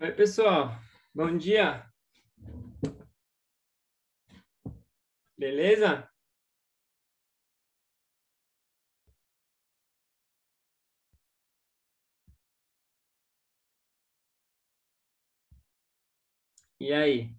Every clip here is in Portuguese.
Oi, pessoal. Bom dia. Beleza? E aí?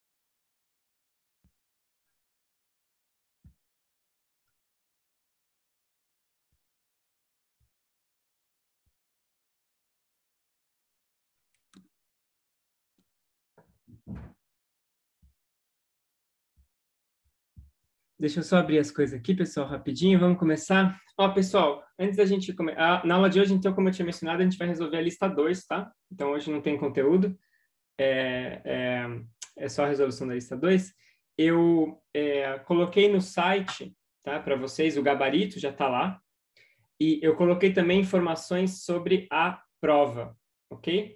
Deixa eu só abrir as coisas aqui, pessoal, rapidinho. Vamos começar. Ó, pessoal, antes da gente começar... Na aula de hoje, então, como eu tinha mencionado, a gente vai resolver a lista 2, tá? Então, hoje não tem conteúdo. É, é, é só a resolução da lista 2. Eu coloquei no site, tá? Para vocês, o gabarito já está lá. E eu coloquei também informações sobre a prova, ok?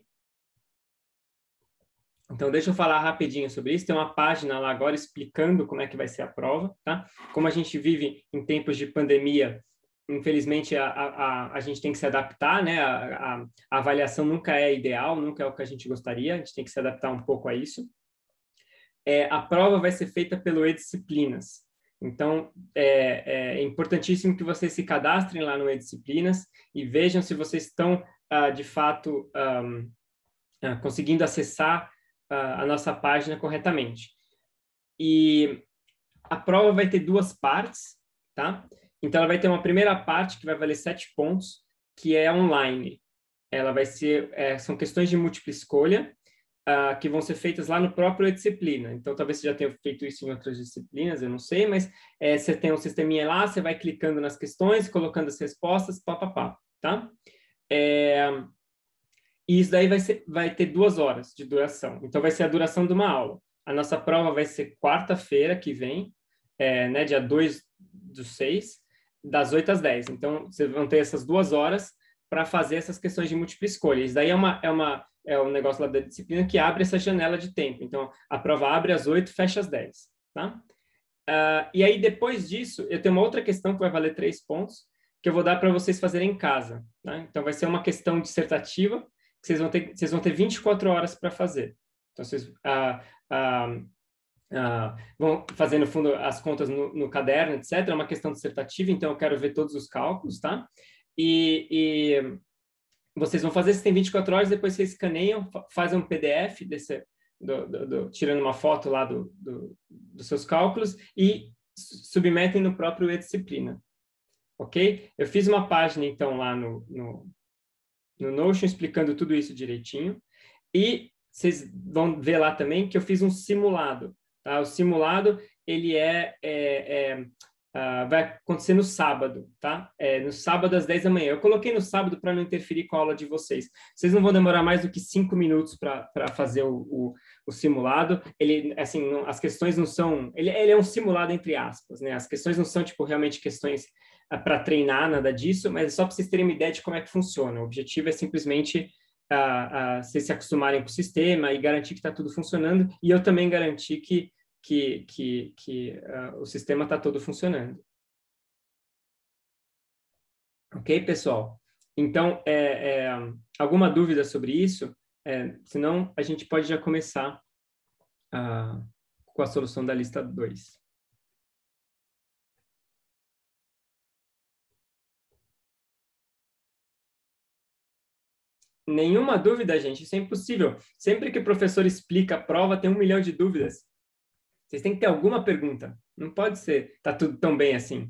Então, deixa eu falar rapidinho sobre isso. Tem uma página lá agora explicando como é que vai ser a prova, tá? Como a gente vive em tempos de pandemia, infelizmente a gente tem que se adaptar, né? A avaliação nunca é ideal, nunca é o que a gente gostaria, a gente tem que se adaptar um pouco a isso. A prova vai ser feita pelo E-Disciplinas. Então, é importantíssimo que vocês se cadastrem lá no E-Disciplinas e vejam se vocês estão, de fato, conseguindo acessar a nossa página corretamente. E a prova vai ter duas partes, tá? Então, ela vai ter uma primeira parte que vai valer 7 pontos, que é online. Ela vai ser, são questões de múltipla escolha, que vão ser feitas lá no próprio disciplina. Então, talvez você já tenha feito isso em outras disciplinas, eu não sei, mas você tem um sisteminha lá, você vai clicando nas questões, colocando as respostas, pá, tá? E isso daí vai ter 2 horas de duração. Então, vai ser a duração de uma aula. A nossa prova vai ser quarta-feira que vem, né, dia 2/6, das 8 às 10. Então, vocês vão ter essas 2 horas para fazer essas questões de múltipla escolha. Isso daí é um negócio lá da disciplina que abre essa janela de tempo. Então, a prova abre às 8, fecha às 10. Tá? E aí, depois disso, eu tenho uma outra questão que vai valer 3 pontos, que eu vou dar para vocês fazerem em casa. Tá? Então, vai ser uma questão dissertativa, que vocês vão ter 24 horas para fazer. Então, vocês vão fazer, no fundo, as contas no caderno, etc. É uma questão dissertativa, então eu quero ver todos os cálculos, tá? E vocês vão fazer, vocês têm 24 horas, depois vocês escaneiam, fazem um PDF tirando uma foto lá dos seus cálculos e submetem no próprio E-Disciplina. Ok? Eu fiz uma página, então, lá no Notion explicando tudo isso direitinho. E vocês vão ver lá também que eu fiz um simulado. Tá? O simulado, ele vai acontecer no sábado, tá? No sábado às 10 da manhã. Eu coloquei no sábado para não interferir com a aula de vocês. Vocês não vão demorar mais do que 5 minutos para fazer o simulado. Ele, assim, não, as questões não são... Ele é um simulado entre aspas, né? As questões não são, tipo, realmente questões para treinar, nada disso, mas é só para vocês terem uma ideia de como é que funciona. O objetivo é simplesmente vocês se acostumarem com o sistema e garantir que está tudo funcionando, e eu também garantir que o sistema está todo funcionando. Ok, pessoal? Então, alguma dúvida sobre isso? Senão, a gente pode já começar com a solução da lista 2. Nenhuma dúvida, gente, isso é impossível. Sempre que o professor explica a prova, tem 1 milhão de dúvidas. Vocês têm que ter alguma pergunta. Não pode ser, tá tudo tão bem assim.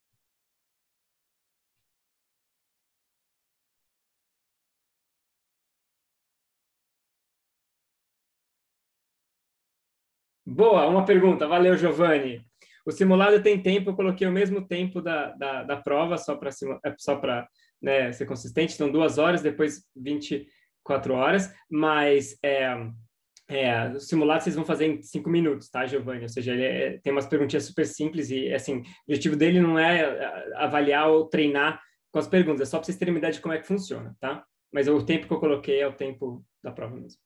Boa, uma pergunta. Valeu, Giovanni. O simulado tem tempo, eu coloquei o mesmo tempo da prova, só para né, ser consistente. Então, 2 horas, depois 24 horas. Mas o simulado vocês vão fazer em 5 minutos, tá, Giovanni? Ou seja, ele tem umas perguntinhas super simples e, assim, o objetivo dele não é avaliar ou treinar com as perguntas, é só para vocês terem uma ideia de como é que funciona, tá? Mas o tempo que eu coloquei é o tempo da prova mesmo.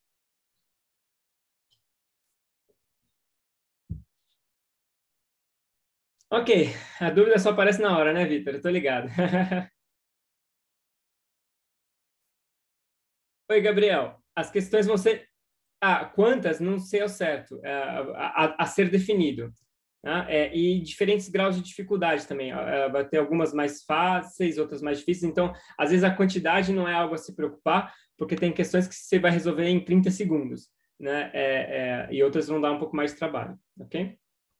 Ok, a dúvida só aparece na hora, né, Vitor? Eu tô ligado. Oi, Gabriel. as questões vão ser... quantas? Não sei ao certo. A ser definido. Tá? E diferentes graus de dificuldade também. Vai ter algumas mais fáceis, outras mais difíceis. Então, às vezes, a quantidade não é algo a se preocupar, porque tem questões que você vai resolver em 30 segundos. Né? E outras vão dar um pouco mais de trabalho. Ok?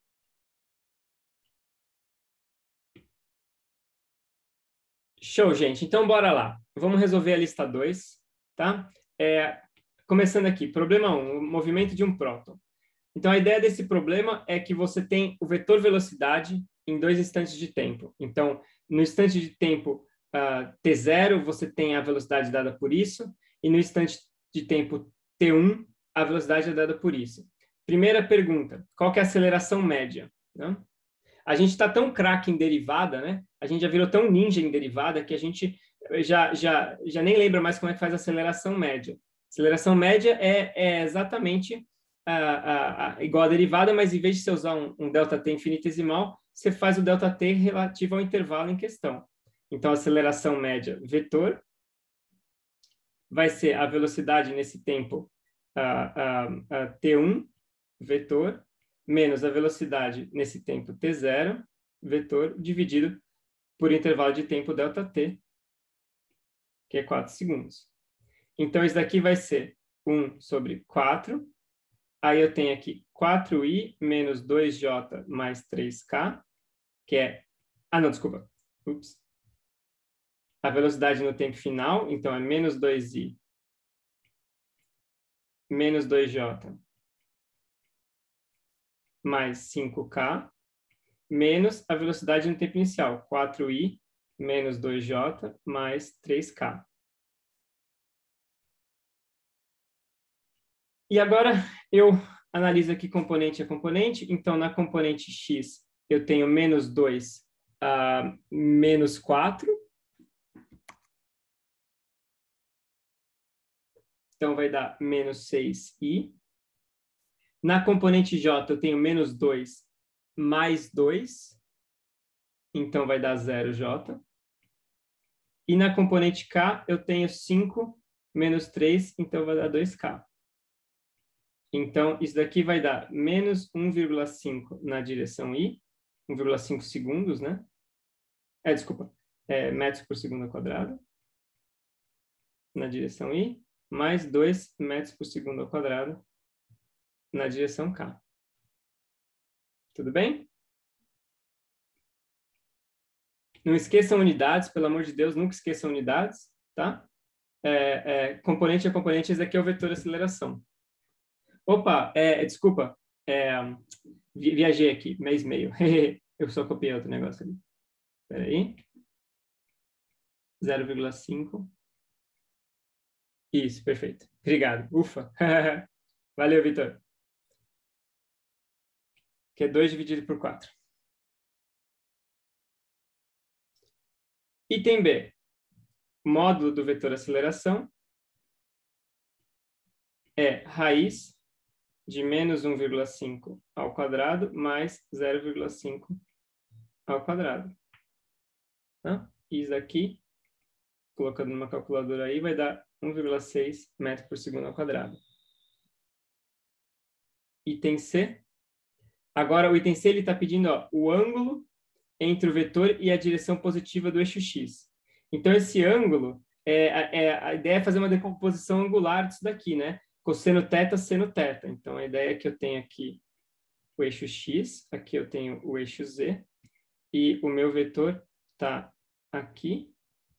Show, gente. Então, bora lá. Vamos resolver a lista 2, tá? Começando aqui. Problema 1, o movimento de um próton. Então, a ideia desse problema é que você tem o vetor velocidade em 2 instantes de tempo. Então, no instante de tempo t0, você tem a velocidade dada por isso, e no instante de tempo t1, a velocidade é dada por isso. Primeira pergunta, qual que é a aceleração média? Né? A gente está tão craque em derivada, né? A gente já virou tão ninja em derivada que a gente já nem lembra mais como é que faz a aceleração média. Aceleração média é exatamente igual a derivada, mas em vez de você usar um ΔT infinitesimal, você faz o ΔT relativo ao intervalo em questão. Então, a aceleração média vetor vai ser a velocidade nesse tempo t1 vetor menos a velocidade nesse tempo t0 vetor dividido por intervalo de tempo ΔT, que é 4 segundos. Então, isso daqui vai ser 1 sobre 4. Aí eu tenho aqui 4i menos 2j mais 3k, que é... não, desculpa. Ups. A velocidade no tempo final, então é menos 2i menos 2j mais 5k, menos a velocidade no tempo inicial, 4i menos 2j mais 3k. E agora eu analiso aqui componente a componente. Então, na componente x, eu tenho menos 2 menos 4. Então, vai dar menos 6i. Na componente j, eu tenho menos 2 mais 2. Então, vai dar 0j. E na componente k, eu tenho 5 menos 3, então vai dar 2k. Então, isso daqui vai dar menos 1,5 na direção i, 1,5 segundos, né? Desculpa, metros por segundo ao quadrado, na direção i, mais 2 metros por segundo ao quadrado, na direção k. Tudo bem? Não esqueçam unidades, pelo amor de Deus, nunca esqueçam unidades, tá? Componente a componente, esse aqui é o vetor aceleração. Opa, desculpa, viajei aqui, mês e meio. Eu só copiei outro negócio ali. Espera aí. 0,5. Isso, perfeito. Obrigado. Ufa. Valeu, Vitor. Que é 2 dividido por 4. Item B. Módulo do vetor aceleração é raiz de menos 1,5 ao quadrado mais 0,5 ao quadrado. Tá? Isso aqui, colocando numa calculadora aí, vai dar 1,6 metros por segundo ao quadrado. Item C. Agora, o item C está pedindo o ângulo entre o vetor e a direção positiva do eixo x. Então, esse ângulo, a ideia é fazer uma decomposição angular disso daqui, né? Cosseno θ, seno θ. Então, a ideia é que eu tenho aqui o eixo x, aqui eu tenho o eixo z, e o meu vetor está aqui.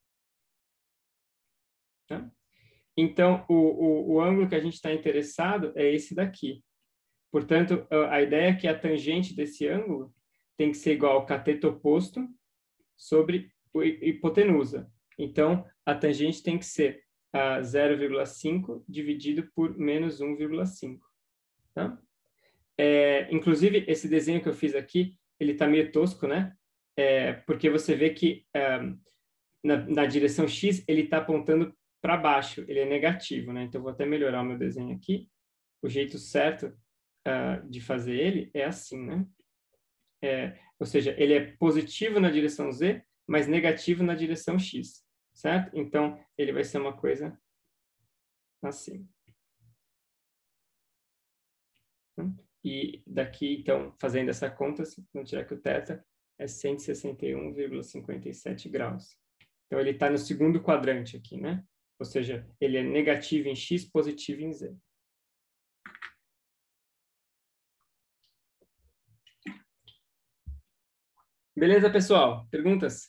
Tá? Então, o ângulo que a gente está interessado é esse daqui. Portanto, a ideia é que a tangente desse ângulo tem que ser igual ao cateto oposto sobre a hipotenusa. Então, a tangente tem que ser 0,5 dividido por menos 1,5. Tá? Inclusive, esse desenho que eu fiz aqui, ele está meio tosco, né? Porque você vê que na direção x, ele está apontando para baixo, ele é negativo, né? Então, eu vou até melhorar o meu desenho aqui. O jeito certo de fazer ele é assim, né? Ou seja, ele é positivo na direção z, mas negativo na direção x, certo? Então, ele vai ser uma coisa assim. Né? E daqui, então, fazendo essa conta, vamos tirar que o θ é 161,57 graus. Então, ele está no segundo quadrante aqui, né? Ou seja, ele é negativo em x, positivo em z. Beleza, pessoal? Perguntas?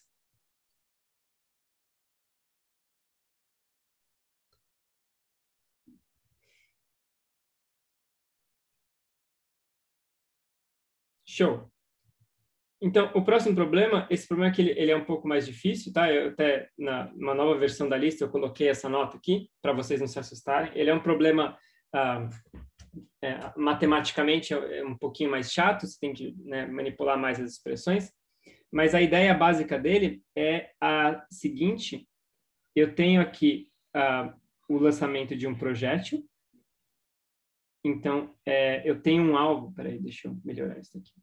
Show. Então, o próximo problema, esse problema é que ele é um pouco mais difícil, tá? Eu até, numa nova versão da lista, eu coloquei essa nota aqui, para vocês não se assustarem. Ele é um problema, matematicamente, é um pouquinho mais chato, você tem que, né, manipular mais as expressões, mas a ideia básica dele é a seguinte: eu tenho aqui o lançamento de um projétil, então, eu tenho um alvo, peraí, deixa eu melhorar isso aqui.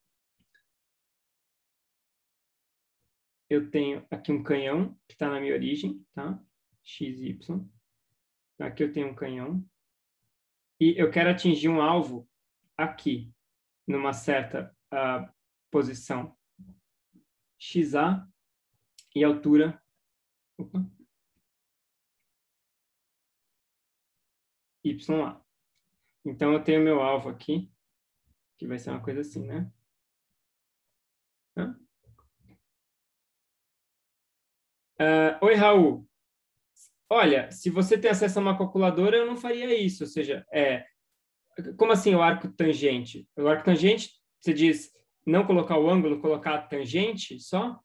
Eu tenho aqui um canhão que está na minha origem, tá? XY. Aqui eu tenho um canhão. E eu quero atingir um alvo aqui, numa certa posição XA e altura YA. Então, eu tenho meu alvo aqui, que vai ser uma coisa assim, né? Oi, Raul. Olha, se você tem acesso a uma calculadora, eu não faria isso. Ou seja, como assim o arco tangente? O arco tangente, você diz não colocar o ângulo, colocar a tangente só?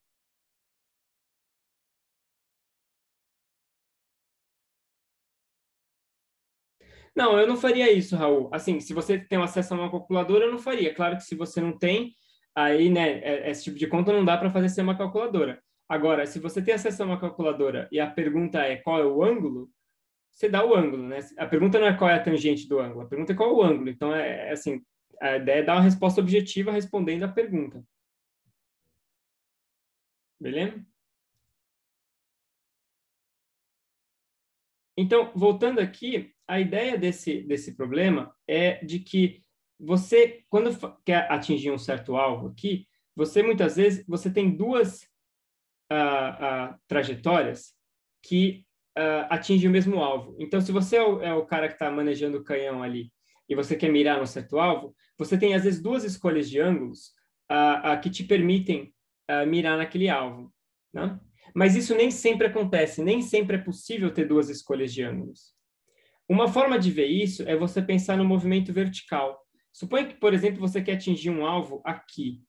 Não, eu não faria isso, Raul. Assim, se você tem acesso a uma calculadora, eu não faria. Claro que se você não tem, aí, né, esse tipo de conta não dá para fazer sem uma calculadora. Agora, se você tem acesso a uma calculadora e a pergunta é qual é o ângulo, você dá o ângulo, né? A pergunta não é qual é a tangente do ângulo, a pergunta é qual é o ângulo. Então, assim, a ideia é dar uma resposta objetiva respondendo a pergunta. Beleza? Então, voltando aqui, a ideia desse problema é de que você, quando quer atingir um certo alvo aqui, você muitas vezes você tem duas trajetórias que atingem o mesmo alvo. Então, se você é o cara que está manejando o canhão ali e você quer mirar no certo alvo, você tem às vezes duas escolhas de ângulos que te permitem mirar naquele alvo, né? Mas isso nem sempre acontece, nem sempre é possível ter duas escolhas de ângulos. Uma forma de ver isso é você pensar no movimento vertical. Suponha que, por exemplo, você quer atingir um alvo aqui.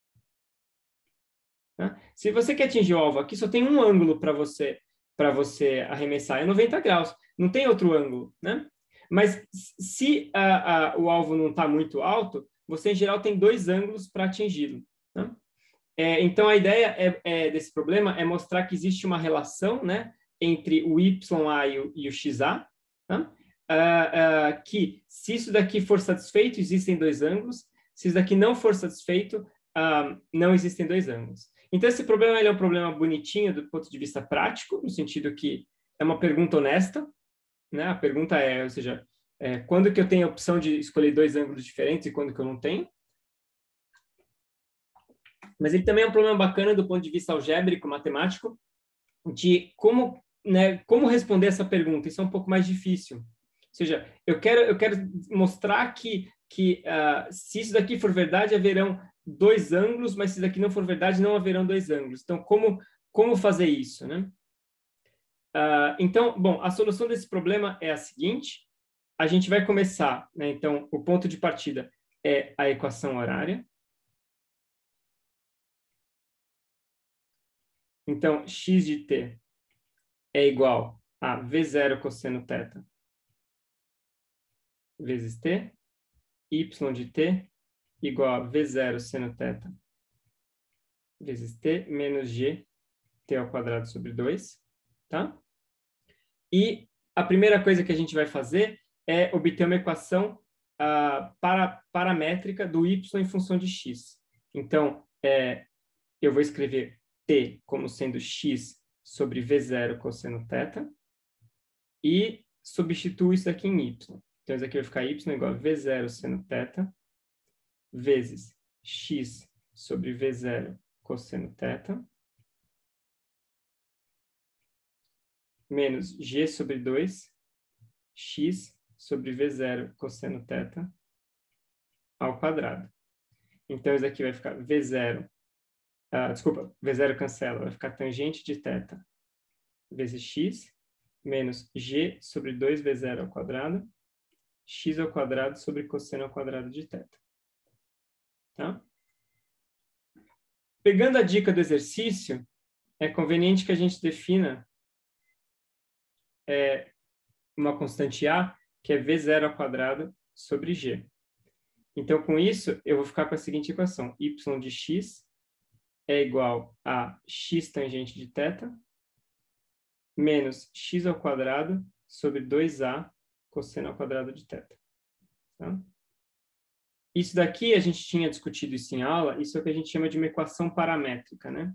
Né? Se você quer atingir o alvo aqui, só tem um ângulo para você arremessar, é 90 graus. Não tem outro ângulo, né? Mas se o alvo não está muito alto, você, em geral, tem dois ângulos para atingi-lo. Né? Então, a ideia desse problema é mostrar que existe uma relação, né, entre o YA e o XA, né? Que se isso daqui for satisfeito, existem dois ângulos. Se isso daqui não for satisfeito, não existem dois ângulos. Então, esse problema ele é um problema bonitinho do ponto de vista prático, no sentido que é uma pergunta honesta, né? A pergunta ou seja, quando que eu tenho a opção de escolher dois ângulos diferentes e quando que eu não tenho? Mas ele também é um problema bacana do ponto de vista algébrico, matemático, de como, né, como responder essa pergunta. Isso é um pouco mais difícil. Ou seja, eu quero mostrar que se isso daqui for verdade, haverão dois ângulos, mas se isso daqui não for verdade, não haverão dois ângulos. Então, como fazer isso, né? Então, bom, a solução desse problema é a seguinte: a gente vai começar, né? Então, o ponto de partida é a equação horária. Então, x de t é igual a V0 cosseno θ vezes t, y de t igual a V0 seno θ vezes t menos g, t ao quadrado sobre 2, tá? E a primeira coisa que a gente vai fazer é obter uma equação paramétrica do y em função de x. Então, eu vou escrever t como sendo x sobre V0 cosseno θ e substituo isso aqui em y. Então, isso aqui vai ficar y igual a V0 seno θ, vezes x sobre V0 cosseno θ, menos g sobre 2, x sobre V0 cosseno θ, ao quadrado. Então, isso aqui vai ficar V0, desculpa, V0 cancela, vai ficar tangente de θ vezes x, menos g sobre 2V0 ao quadrado, x ao quadrado sobre cosseno ao quadrado de θ. Tá? Pegando a dica do exercício, é conveniente que a gente defina uma constante a, que é V0 ao quadrado sobre g. Então, com isso, eu vou ficar com a seguinte equação. Y de x é igual a x tangente de θ, menos x ao quadrado sobre 2a cosseno ao quadrado de θ. Tá? Isso daqui, a gente tinha discutido isso em aula, isso é o que a gente chama de uma equação paramétrica, né?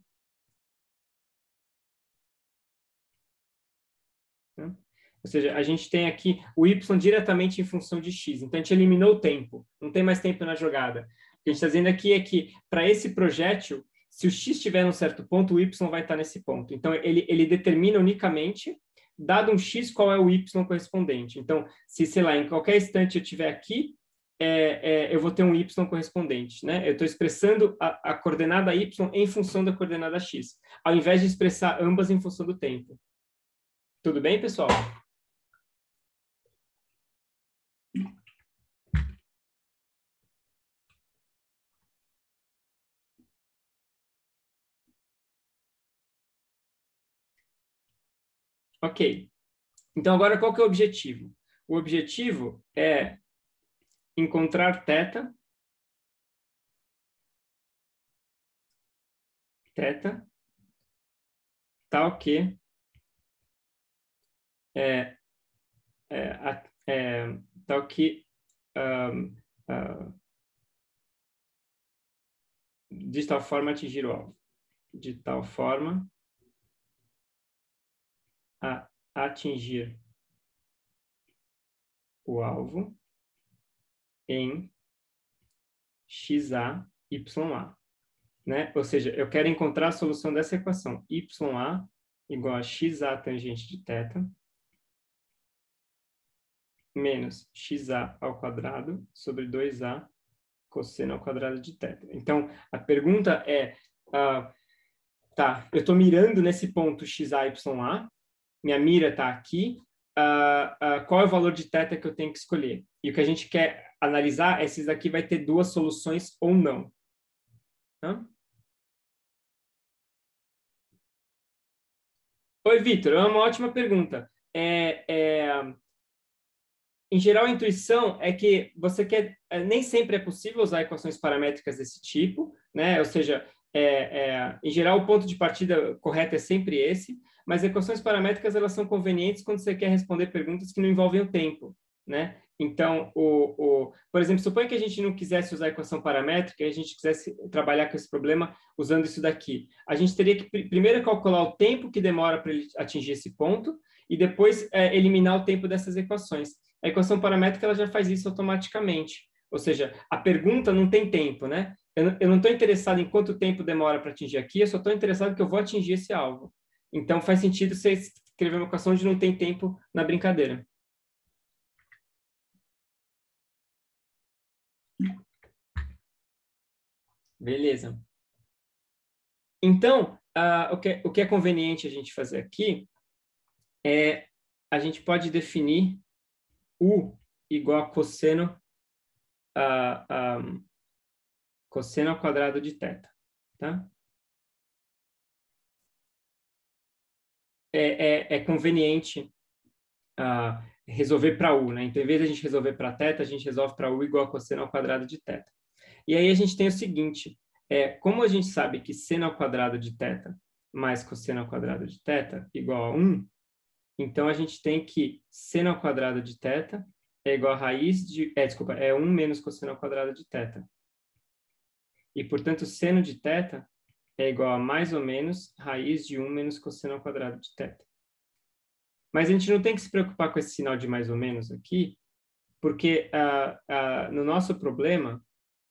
Tá? Ou seja, a gente tem aqui o y diretamente em função de x. Então, a gente eliminou o tempo. Não tem mais tempo na jogada. O que a gente está dizendo aqui é que, para esse projétil, se o x estiver num certo ponto, o y vai estar nesse ponto. Então, ele determina unicamente, dado um x, qual é o y correspondente. Então, se, sei lá, em qualquer instante eu estiver aqui, eu vou ter um y correspondente, né? Eu estou expressando a coordenada y em função da coordenada x, ao invés de expressar ambas em função do tempo. Tudo bem, pessoal? Ok. Então, agora qual que é o objetivo? O objetivo é encontrar θ tal que tal que de tal forma atingir o alvo. De tal forma a atingir o alvo em XA, YA. Né? Ou seja, eu quero encontrar a solução dessa equação. YA igual a XA tangente de θ menos XA ao quadrado sobre 2A cosseno ao quadrado de θ. Então, a pergunta é, tá, eu estou mirando nesse ponto XA, YA, minha mira está aqui, qual é o valor de θ que eu tenho que escolher? E o que a gente quer analisar é se isso aqui vai ter duas soluções ou não. Tá? Oi, Vitor, é uma ótima pergunta. Em geral, a intuição é que você quer... nem sempre é possível usar equações paramétricas desse tipo, né? Ou seja, em geral, o ponto de partida correto é sempre esse, mas equações paramétricas elas são convenientes quando você quer responder perguntas que não envolvem o tempo, né? Então, por exemplo, suponha que a gente não quisesse usar equação paramétrica e a gente quisesse trabalhar com esse problema usando isso daqui. A gente teria que primeiro calcular o tempo que demora para ele atingir esse ponto e depois eliminar o tempo dessas equações. A equação paramétrica ela já faz isso automaticamente. Ou seja, a pergunta não tem tempo, né? Eu não estou interessado em quanto tempo demora para atingir aqui, eu só estou interessado que eu vou atingir esse alvo. Então, faz sentido você escrever uma equação onde não tem tempo na brincadeira. Beleza. Então, o que é conveniente a gente fazer aqui é a gente pode definir U igual a cosseno cosseno ao quadrado de θ, tá? É conveniente resolver para U, né? Então, em vez de a gente resolver para θ, a gente resolve para U igual a cosseno ao quadrado de θ. E aí a gente tem o seguinte, como a gente sabe que seno ao quadrado de θ mais cosseno ao quadrado de θ igual a 1, então a gente tem que seno ao quadrado de θ é igual a raiz de... é 1 menos cosseno ao quadrado de θ. E, portanto, seno de θ é igual a mais ou menos raiz de 1 menos cosseno ao quadrado de θ. Mas a gente não tem que se preocupar com esse sinal de mais ou menos aqui, Porque no nosso problema,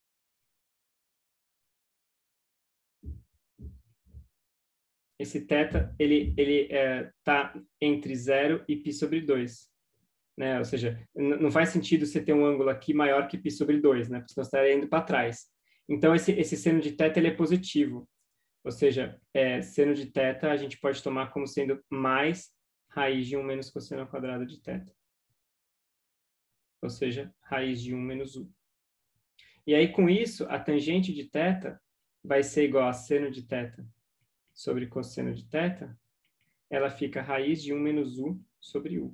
esse θ, ele está entre 0 e π sobre 2. Né? Ou seja, não faz sentido você ter um ângulo aqui maior que π sobre 2, né? Porque senão você estaria indo para trás. Então, esse seno de θ ele é positivo. Ou seja, seno de θ a gente pode tomar como sendo mais raiz de 1 menos cosseno ao quadrado de θ. Ou seja, raiz de 1 menos 1. E aí, com isso, a tangente de θ vai ser igual a seno de θ sobre cosseno de θ. Ela fica raiz de 1 menos u sobre u.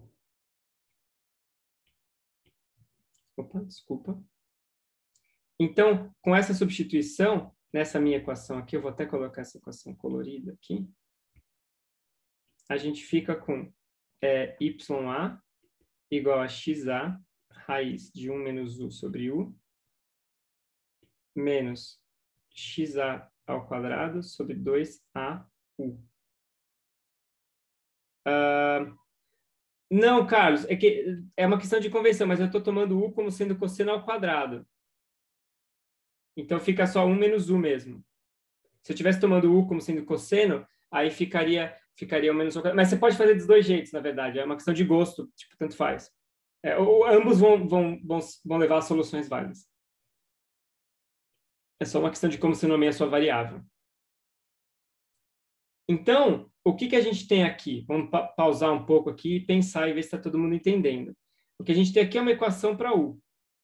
Opa, desculpa. Então, com essa substituição, nessa minha equação aqui, eu vou até colocar essa equação colorida aqui, a gente fica com YA igual a XA, raiz de 1 menos u sobre u, menos XA ao quadrado sobre 2AU. Não, Carlos, é que é uma questão de convenção, mas eu estou tomando u como sendo cosseno ao quadrado. Então, fica só 1 menos u mesmo. Se eu estivesse tomando u como sendo cosseno, aí ficaria 1 menos u. Mas você pode fazer dos dois jeitos, na verdade. É uma questão de gosto, tipo, tanto faz. Ambos vão levar a soluções válidas. É só uma questão de como você nomeia a sua variável. Então, o que a gente tem aqui? Vamos pausar um pouco aqui e pensar e ver se está todo mundo entendendo. O que a gente tem aqui é uma equação para u.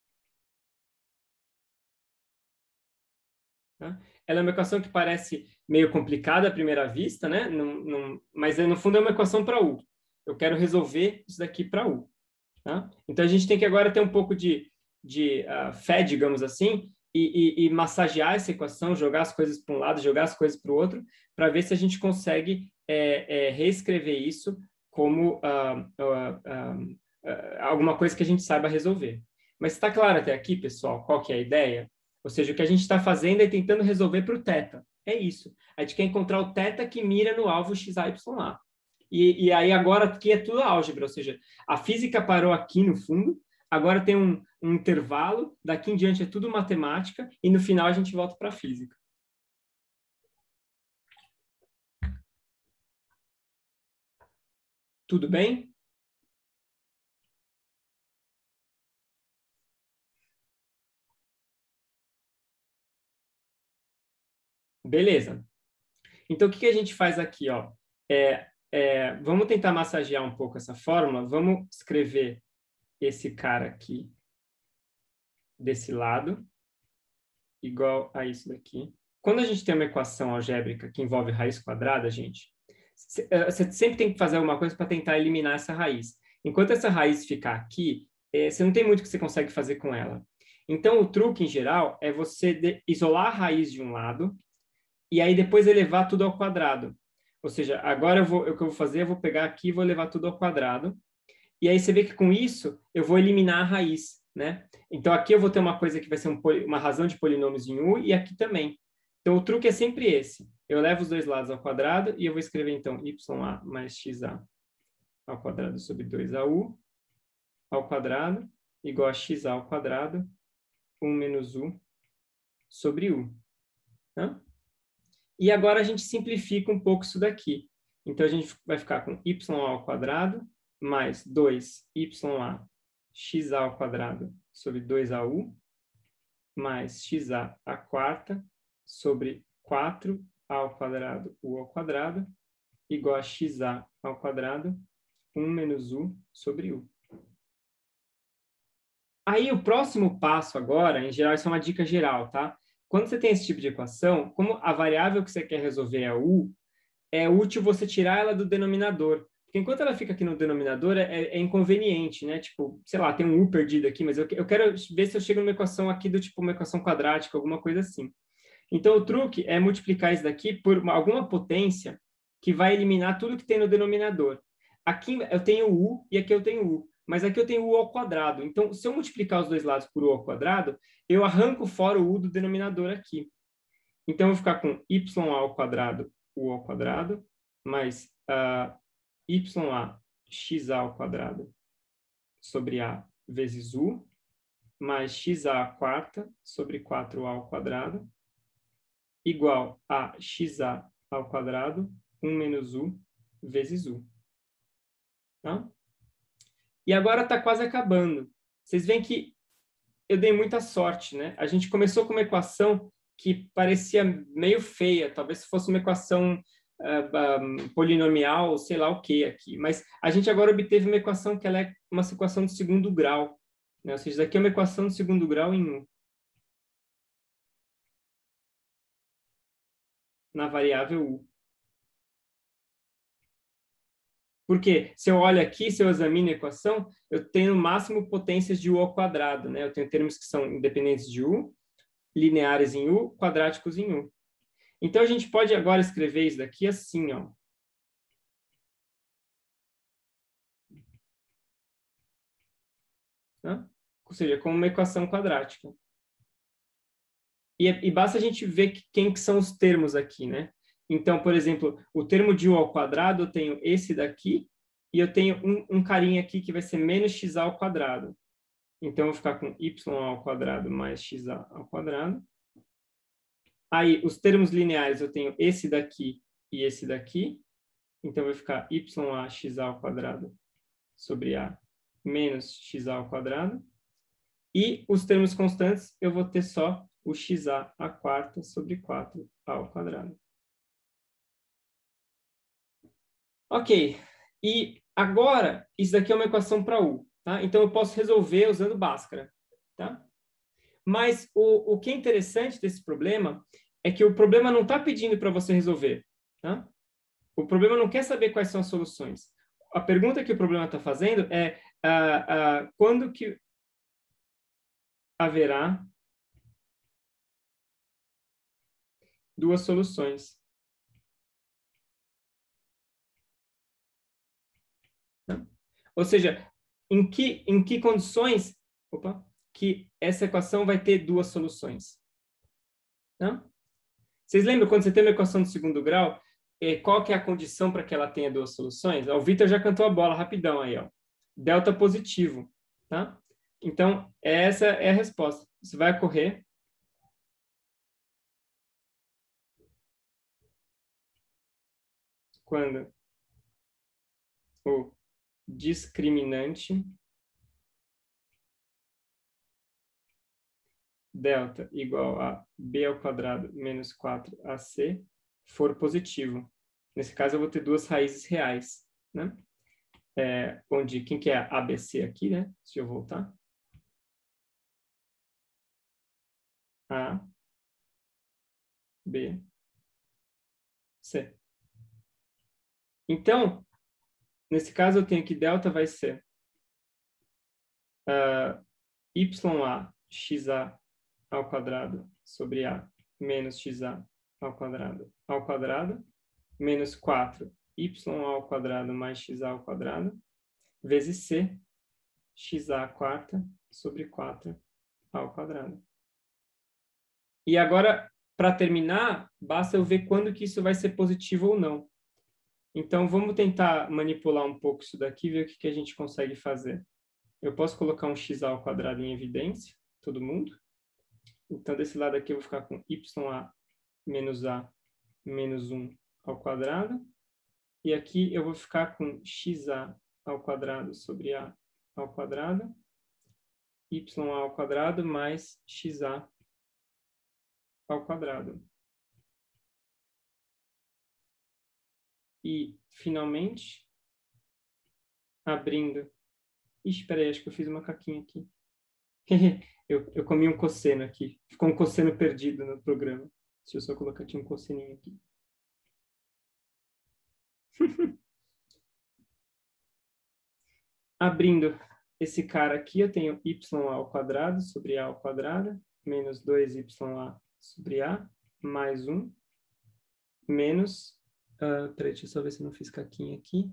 Tá? Ela é uma equação que parece meio complicada à primeira vista, né? Mas no fundo é uma equação para u. Eu quero resolver isso daqui para u. Tá? Então a gente tem que agora ter um pouco de fé, digamos assim, e massagear essa equação, jogar as coisas para um lado, jogar as coisas para o outro, para ver se a gente consegue reescrever isso como alguma coisa que a gente saiba resolver. Mas está claro até aqui, pessoal, qual que é a ideia? Ou seja, o que a gente está fazendo é tentando resolver para o θ. É isso. A gente quer encontrar o θ que mira no alvo XAYA. E aí agora aqui é tudo álgebra, ou seja, a física parou aqui no fundo, agora tem um intervalo, daqui em diante é tudo matemática, e no final a gente volta para a física. Tudo bem? Beleza. Então, o que a gente faz aqui? Ó? Vamos tentar massagear um pouco essa fórmula. Vamos escrever esse cara aqui desse lado, igual a isso daqui. Quando a gente tem uma equação algébrica que envolve raiz quadrada, gente, você sempre tem que fazer alguma coisa para tentar eliminar essa raiz. Enquanto essa raiz ficar aqui, você não tem muito que você consegue fazer com ela. Então, o truque, em geral, é você isolar a raiz de um lado e aí depois elevar tudo ao quadrado. Ou seja, agora o que eu vou fazer, eu vou pegar aqui e vou levar tudo ao quadrado. E aí você vê que com isso eu vou eliminar a raiz, né? Então aqui eu vou ter uma coisa que vai ser uma razão de polinômios em U e aqui também. Então o truque é sempre esse. Eu levo os dois lados ao quadrado e eu vou escrever então YA mais XA ao quadrado sobre 2AU ao quadrado igual a XA ao quadrado 1 menos U sobre U. Tá? E agora a gente simplifica um pouco isso daqui. Então a gente vai ficar com YA ao quadrado mais 2YA XA ao quadrado sobre 2AU mais XA à quarta sobre 4A ao quadrado U ao quadrado igual a XA ao quadrado 1 menos U sobre U. Aí o próximo passo agora, em geral, isso é uma dica geral, tá? Quando você tem esse tipo de equação, como a variável que você quer resolver é U, é útil você tirar ela do denominador. Porque enquanto ela fica aqui no denominador, é inconveniente, né? Tipo, sei lá, tem um U perdido aqui, mas eu quero ver se eu chego numa equação aqui do tipo uma equação quadrática, alguma coisa assim. Então, o truque é multiplicar isso daqui por alguma potência que vai eliminar tudo que tem no denominador. Aqui eu tenho U e aqui eu tenho U. Mas aqui eu tenho U ao quadrado. Então, se eu multiplicar os dois lados por U ao quadrado, eu arranco fora o U do denominador aqui. Então, eu vou ficar com YA ao quadrado, U ao quadrado, mais YA XA ao quadrado sobre A vezes u, mais xa quarta sobre 4a ao quadrado, igual a xa ao quadrado, 1 menos u, vezes u. Tá? E agora está quase acabando. Vocês veem que eu dei muita sorte, né? A gente começou com uma equação que parecia meio feia, talvez fosse uma equação polinomial, sei lá o que aqui. Mas a gente agora obteve uma equação que ela é uma equação de segundo grau, né? Ou seja, isso aqui é uma equação de segundo grau em U, na variável U. Porque se eu olho aqui, se eu examino a equação, eu tenho no máximo potências de U ao quadrado, né? Eu tenho termos que são independentes de U, lineares em U, quadráticos em U. Então, a gente pode agora escrever isso daqui assim, ó. Tá? Ou seja, como uma equação quadrática. E basta a gente ver quem que são os termos aqui, né? Então, por exemplo, o termo de U ao quadrado, eu tenho esse daqui, e eu tenho um carinha aqui que vai ser menos xa ao quadrado. Então, eu vou ficar com y ao quadrado mais xa ao quadrado. Aí, os termos lineares, eu tenho esse daqui e esse daqui. Então, vai ficar ya xa ao quadrado sobre a menos xa ao quadrado. E os termos constantes, eu vou ter só o xa à quarta sobre 4a ao quadrado. Ok. E agora, isso daqui é uma equação para U. Tá? Então, eu posso resolver usando Bhaskara. Tá? Mas o que é interessante desse problema é que o problema não está pedindo para você resolver. Tá? O problema não quer saber quais são as soluções. A pergunta que o problema está fazendo é quando que haverá duas soluções. Tá? Ou seja, em que condições que essa equação vai ter duas soluções? Tá? Vocês lembram quando você tem uma equação de segundo grau, qual que é a condição para que ela tenha duas soluções? O Vitor já cantou a bola rapidão aí, ó. Delta positivo, tá? Então, essa é a resposta. Isso vai ocorrer quando o discriminante delta igual a b ao quadrado menos 4ac for positivo. Nesse caso, eu vou ter duas raízes reais, né? Onde, quem que é ABC aqui, né? Deixa eu voltar. A, B, C. Então, nesse caso, eu tenho que delta vai ser ya xa ao quadrado sobre a menos xa ao quadrado menos 4 y ao quadrado mais xa ao quadrado vezes c xa quarta sobre 4 ao quadrado. E agora, para terminar, basta eu ver quando que isso vai ser positivo ou não. Então, vamos tentar manipular um pouco isso daqui e ver o que a gente consegue fazer. Eu posso colocar um xa ao quadrado em evidência, todo mundo. Então, desse lado aqui eu vou ficar com ya menos a menos 1 ao quadrado. E aqui eu vou ficar com xa ao quadrado sobre a ao quadrado, y ao quadrado mais xa ao quadrado. E, finalmente, abrindo... Ixi, espera aí, acho que eu fiz uma caquinha aqui. eu comi um cosseno aqui. Ficou um cosseno perdido no programa. Deixa eu só colocar aqui um cosseninho aqui. Abrindo esse cara aqui, eu tenho y ao quadrado sobre a ao quadrado, menos 2y sobre a, mais 1, menos... peraí, deixa eu só ver se eu não fiz caquinha aqui.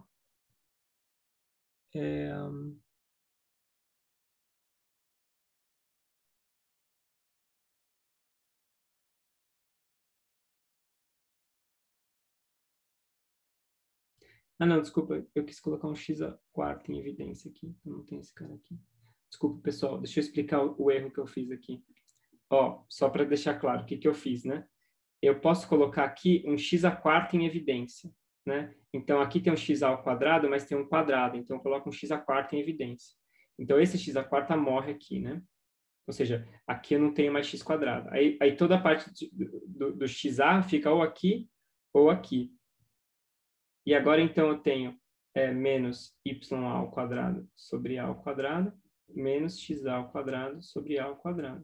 Não, desculpa, eu quis colocar um x quarto em evidência aqui, eu não tenho esse cara aqui. Desculpa, pessoal, deixa eu explicar o erro que eu fiz aqui. Ó, só para deixar claro o que eu fiz, né? Eu posso colocar aqui um x à quarta em evidência, né? Então, aqui tem um x ao quadrado, mas tem um quadrado. Então, eu coloco um x à quarta em evidência. Então, esse x à quarta morre aqui, né? Ou seja, aqui eu não tenho mais x quadrado. Aí toda a parte do xa fica ou aqui ou aqui. E agora, então, eu tenho menos y ao quadrado sobre a ao quadrado, menos xa ao quadrado sobre a ao quadrado.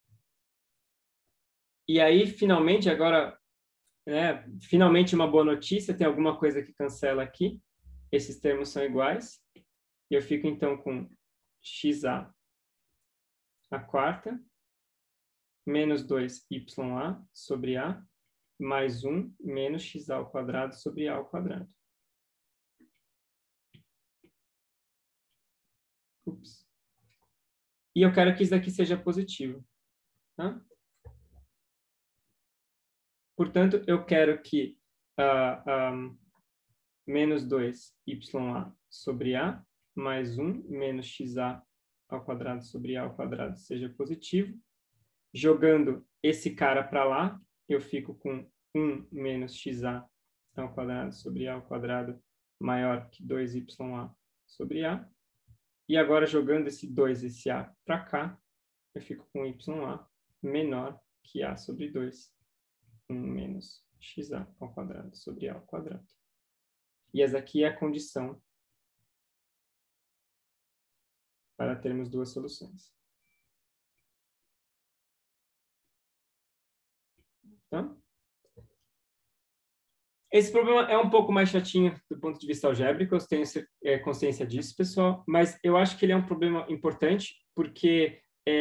E aí, finalmente, agora, né, finalmente uma boa notícia, tem alguma coisa que cancela aqui. Esses termos são iguais. E eu fico, então, com xa à quarta, menos 2ya sobre a, mais 1 menos xa ao quadrado sobre a ao quadrado. Ups. E eu quero que isso daqui seja positivo. Tá? Portanto, eu quero que menos 2ya sobre a, mais 1 menos xa ao quadrado sobre a ao quadrado seja positivo. Jogando esse cara para lá, eu fico com 1 menos xa ao quadrado sobre a ao quadrado maior que 2ya sobre a. E agora, jogando esse 2, esse a para cá, eu fico com ya menor que a sobre 2. 1 menos xa ao quadrado sobre a ao quadrado. E essa aqui é a condição para termos duas soluções. Tá? Esse problema é um pouco mais chatinho do ponto de vista algébrico, eu tenho consciência disso, pessoal, mas eu acho que ele é um problema importante porque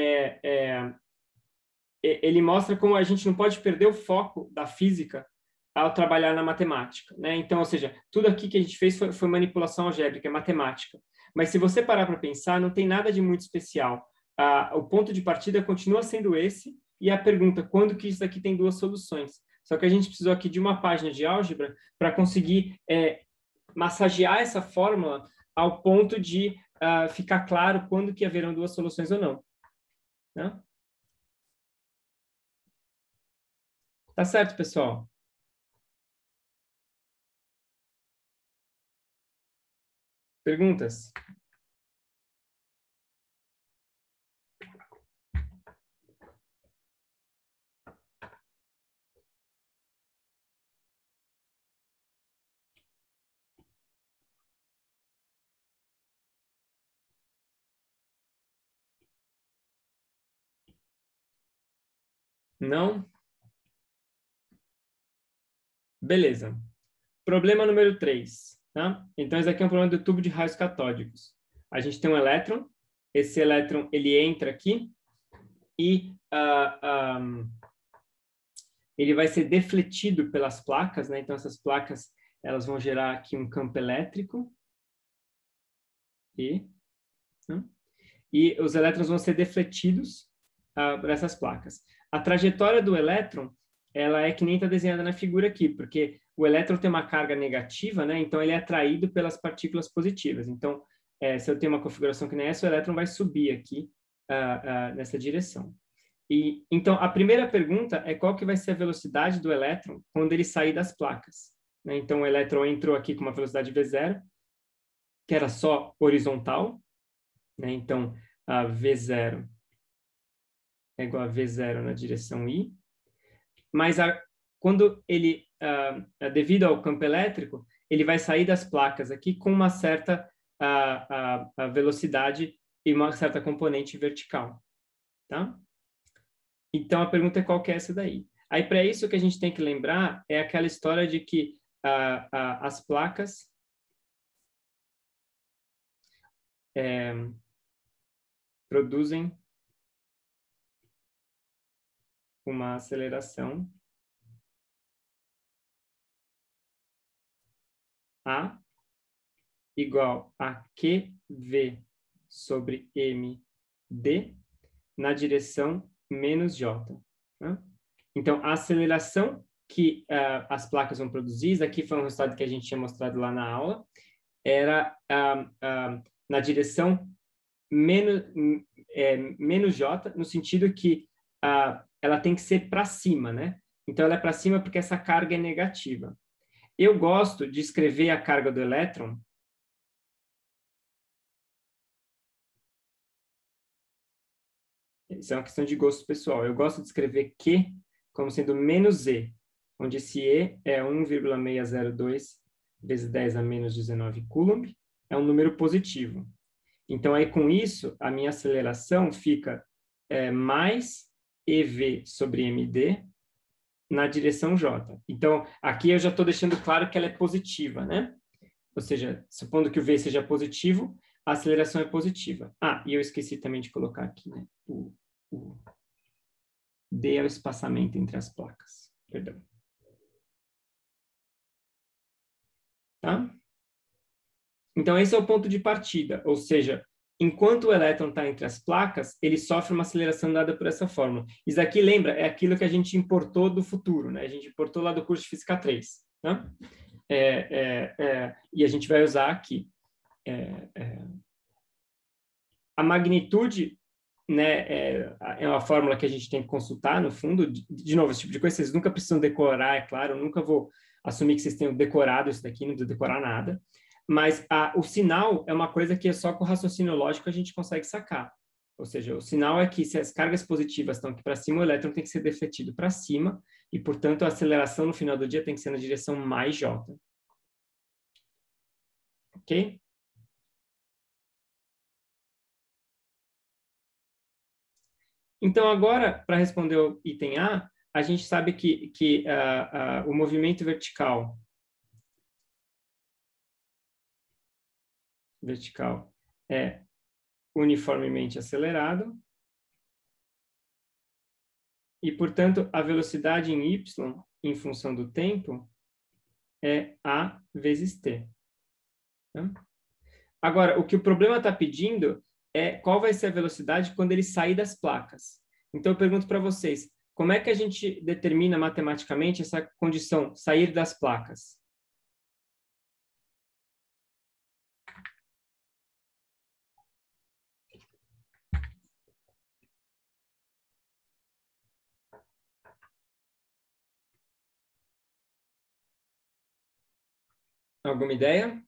ele mostra como a gente não pode perder o foco da física ao trabalhar na matemática, né? Então, ou seja, tudo aqui que a gente fez foi manipulação algébrica, é matemática. Mas se você parar para pensar, não tem nada de muito especial. O ponto de partida continua sendo esse, e a pergunta, quando que isso aqui tem duas soluções? Só que a gente precisou aqui de uma página de álgebra para conseguir massagear essa fórmula ao ponto de ficar claro quando que haverão duas soluções ou não. Né? Tá certo, pessoal? Perguntas? Não? Beleza. Problema número 3. Tá? Então, esse aqui é um problema do tubo de raios catódicos. A gente tem um elétron. Esse elétron, ele entra aqui e ele vai ser defletido pelas placas, né? Então, essas placas, elas vão gerar aqui um campo elétrico. E os elétrons vão ser defletidos por essas placas. A trajetória do elétron, ela é que nem está desenhada na figura aqui, porque o elétron tem uma carga negativa, né? Então ele é atraído pelas partículas positivas. Então, se eu tenho uma configuração que nem essa, o elétron vai subir aqui nessa direção. E então, a primeira pergunta é qual que vai ser a velocidade do elétron quando ele sair das placas. Né? Então, o elétron entrou aqui com uma velocidade v0, que era só horizontal, né? Então, a V0 é igual a V0 na direção I. Mas quando ele, devido ao campo elétrico, ele vai sair das placas aqui com uma certa velocidade e uma certa componente vertical. Tá? Então, a pergunta é qual que é essa daí? Aí, para isso, o que a gente tem que lembrar é aquela história de que as placas produzem uma aceleração A igual a QV sobre MD na direção menos J. Né? Então, a aceleração que as placas vão produzir, isso aqui foi um resultado que a gente tinha mostrado lá na aula, era na direção menos J, no sentido que ela tem que ser para cima, né? Então, ela é para cima porque essa carga é negativa. Eu gosto de escrever a carga do elétron isso é uma questão de gosto pessoal. Eu gosto de escrever Q como sendo menos E, onde esse E é 1,602 vezes 10 a menos 19 Coulomb, é um número positivo. Então, aí com isso, a minha aceleração fica mais EV sobre MD na direção J. Então, aqui eu já estou deixando claro que ela é positiva, né? Ou seja, supondo que o V seja positivo, a aceleração é positiva. E eu esqueci também de colocar aqui, né? O D é o espaçamento entre as placas. Perdão. Tá? Então, esse é o ponto de partida, ou seja, enquanto o elétron está entre as placas, ele sofre uma aceleração dada por essa fórmula. Isso aqui, lembra, é aquilo que a gente importou do futuro, né? A gente importou lá do curso de Física 3. Tá? E a gente vai usar aqui. A magnitude, né, é uma fórmula que a gente tem que consultar, no fundo. De novo, esse tipo de coisa vocês nunca precisam decorar, é claro. Eu nunca vou assumir que vocês tenham decorado isso daqui, não precisa decorar nada. Mas o sinal é uma coisa que é só com o raciocínio lógico a gente consegue sacar. Ou seja, o sinal é que se as cargas positivas estão aqui para cima, o elétron tem que ser defletido para cima e, portanto, a aceleração no final do dia tem que ser na direção mais J. Ok? Então, agora, para responder o item a gente sabe que o movimento vertical é uniformemente acelerado e, portanto, a velocidade em y, em função do tempo, é a vezes t. Tá? Agora, o que o problema está pedindo é qual vai ser a velocidade quando ele sair das placas. Então, eu pergunto para vocês, como é que a gente determina matematicamente essa condição, sair das placas? Alguma ideia?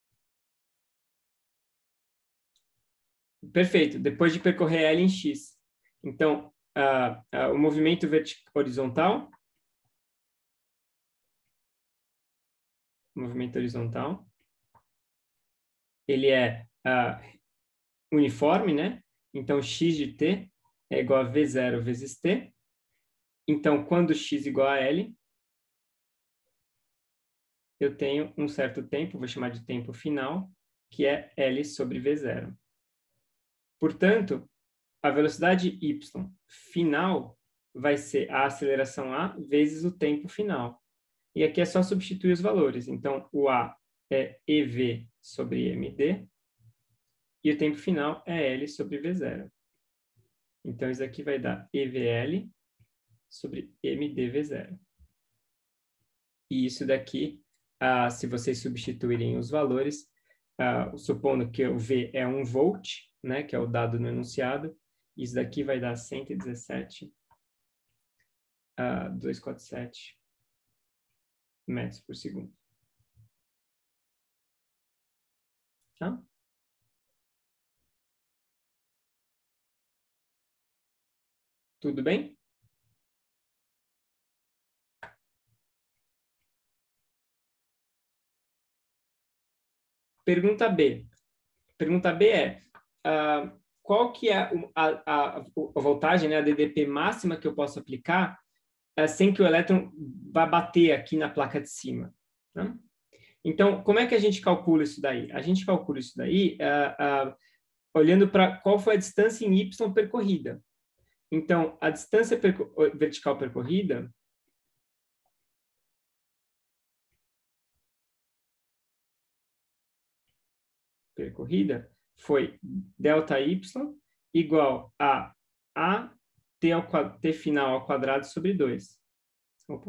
Perfeito. Depois de percorrer L em X. Então, o movimento horizontal. Ele é uniforme, né? Então, x de t é igual a V0 vezes t. Então, quando x é igual a L, eu tenho um certo tempo, vou chamar de tempo final, que é L sobre V0. Portanto, a velocidade y final vai ser a aceleração a vezes o tempo final. E aqui é só substituir os valores. Então, o a é EV sobre MD e o tempo final é L sobre V0. Então, isso aqui vai dar EVL sobre MdV0. E isso daqui, se vocês substituírem os valores, supondo que o V é 1 volt, né, que é o dado no enunciado, isso daqui vai dar 117,247 metros por segundo. Tá? Tudo bem? Pergunta B. Pergunta B é, qual que é a voltagem, né, a DDP máxima que eu posso aplicar sem que o elétron vá bater aqui na placa de cima? Né? Então, como é que a gente calcula isso daí? A gente calcula isso daí olhando para qual foi a distância em y percorrida. Então, a distância vertical percorrida foi delta y igual a t final ao quadrado sobre 2. Opa.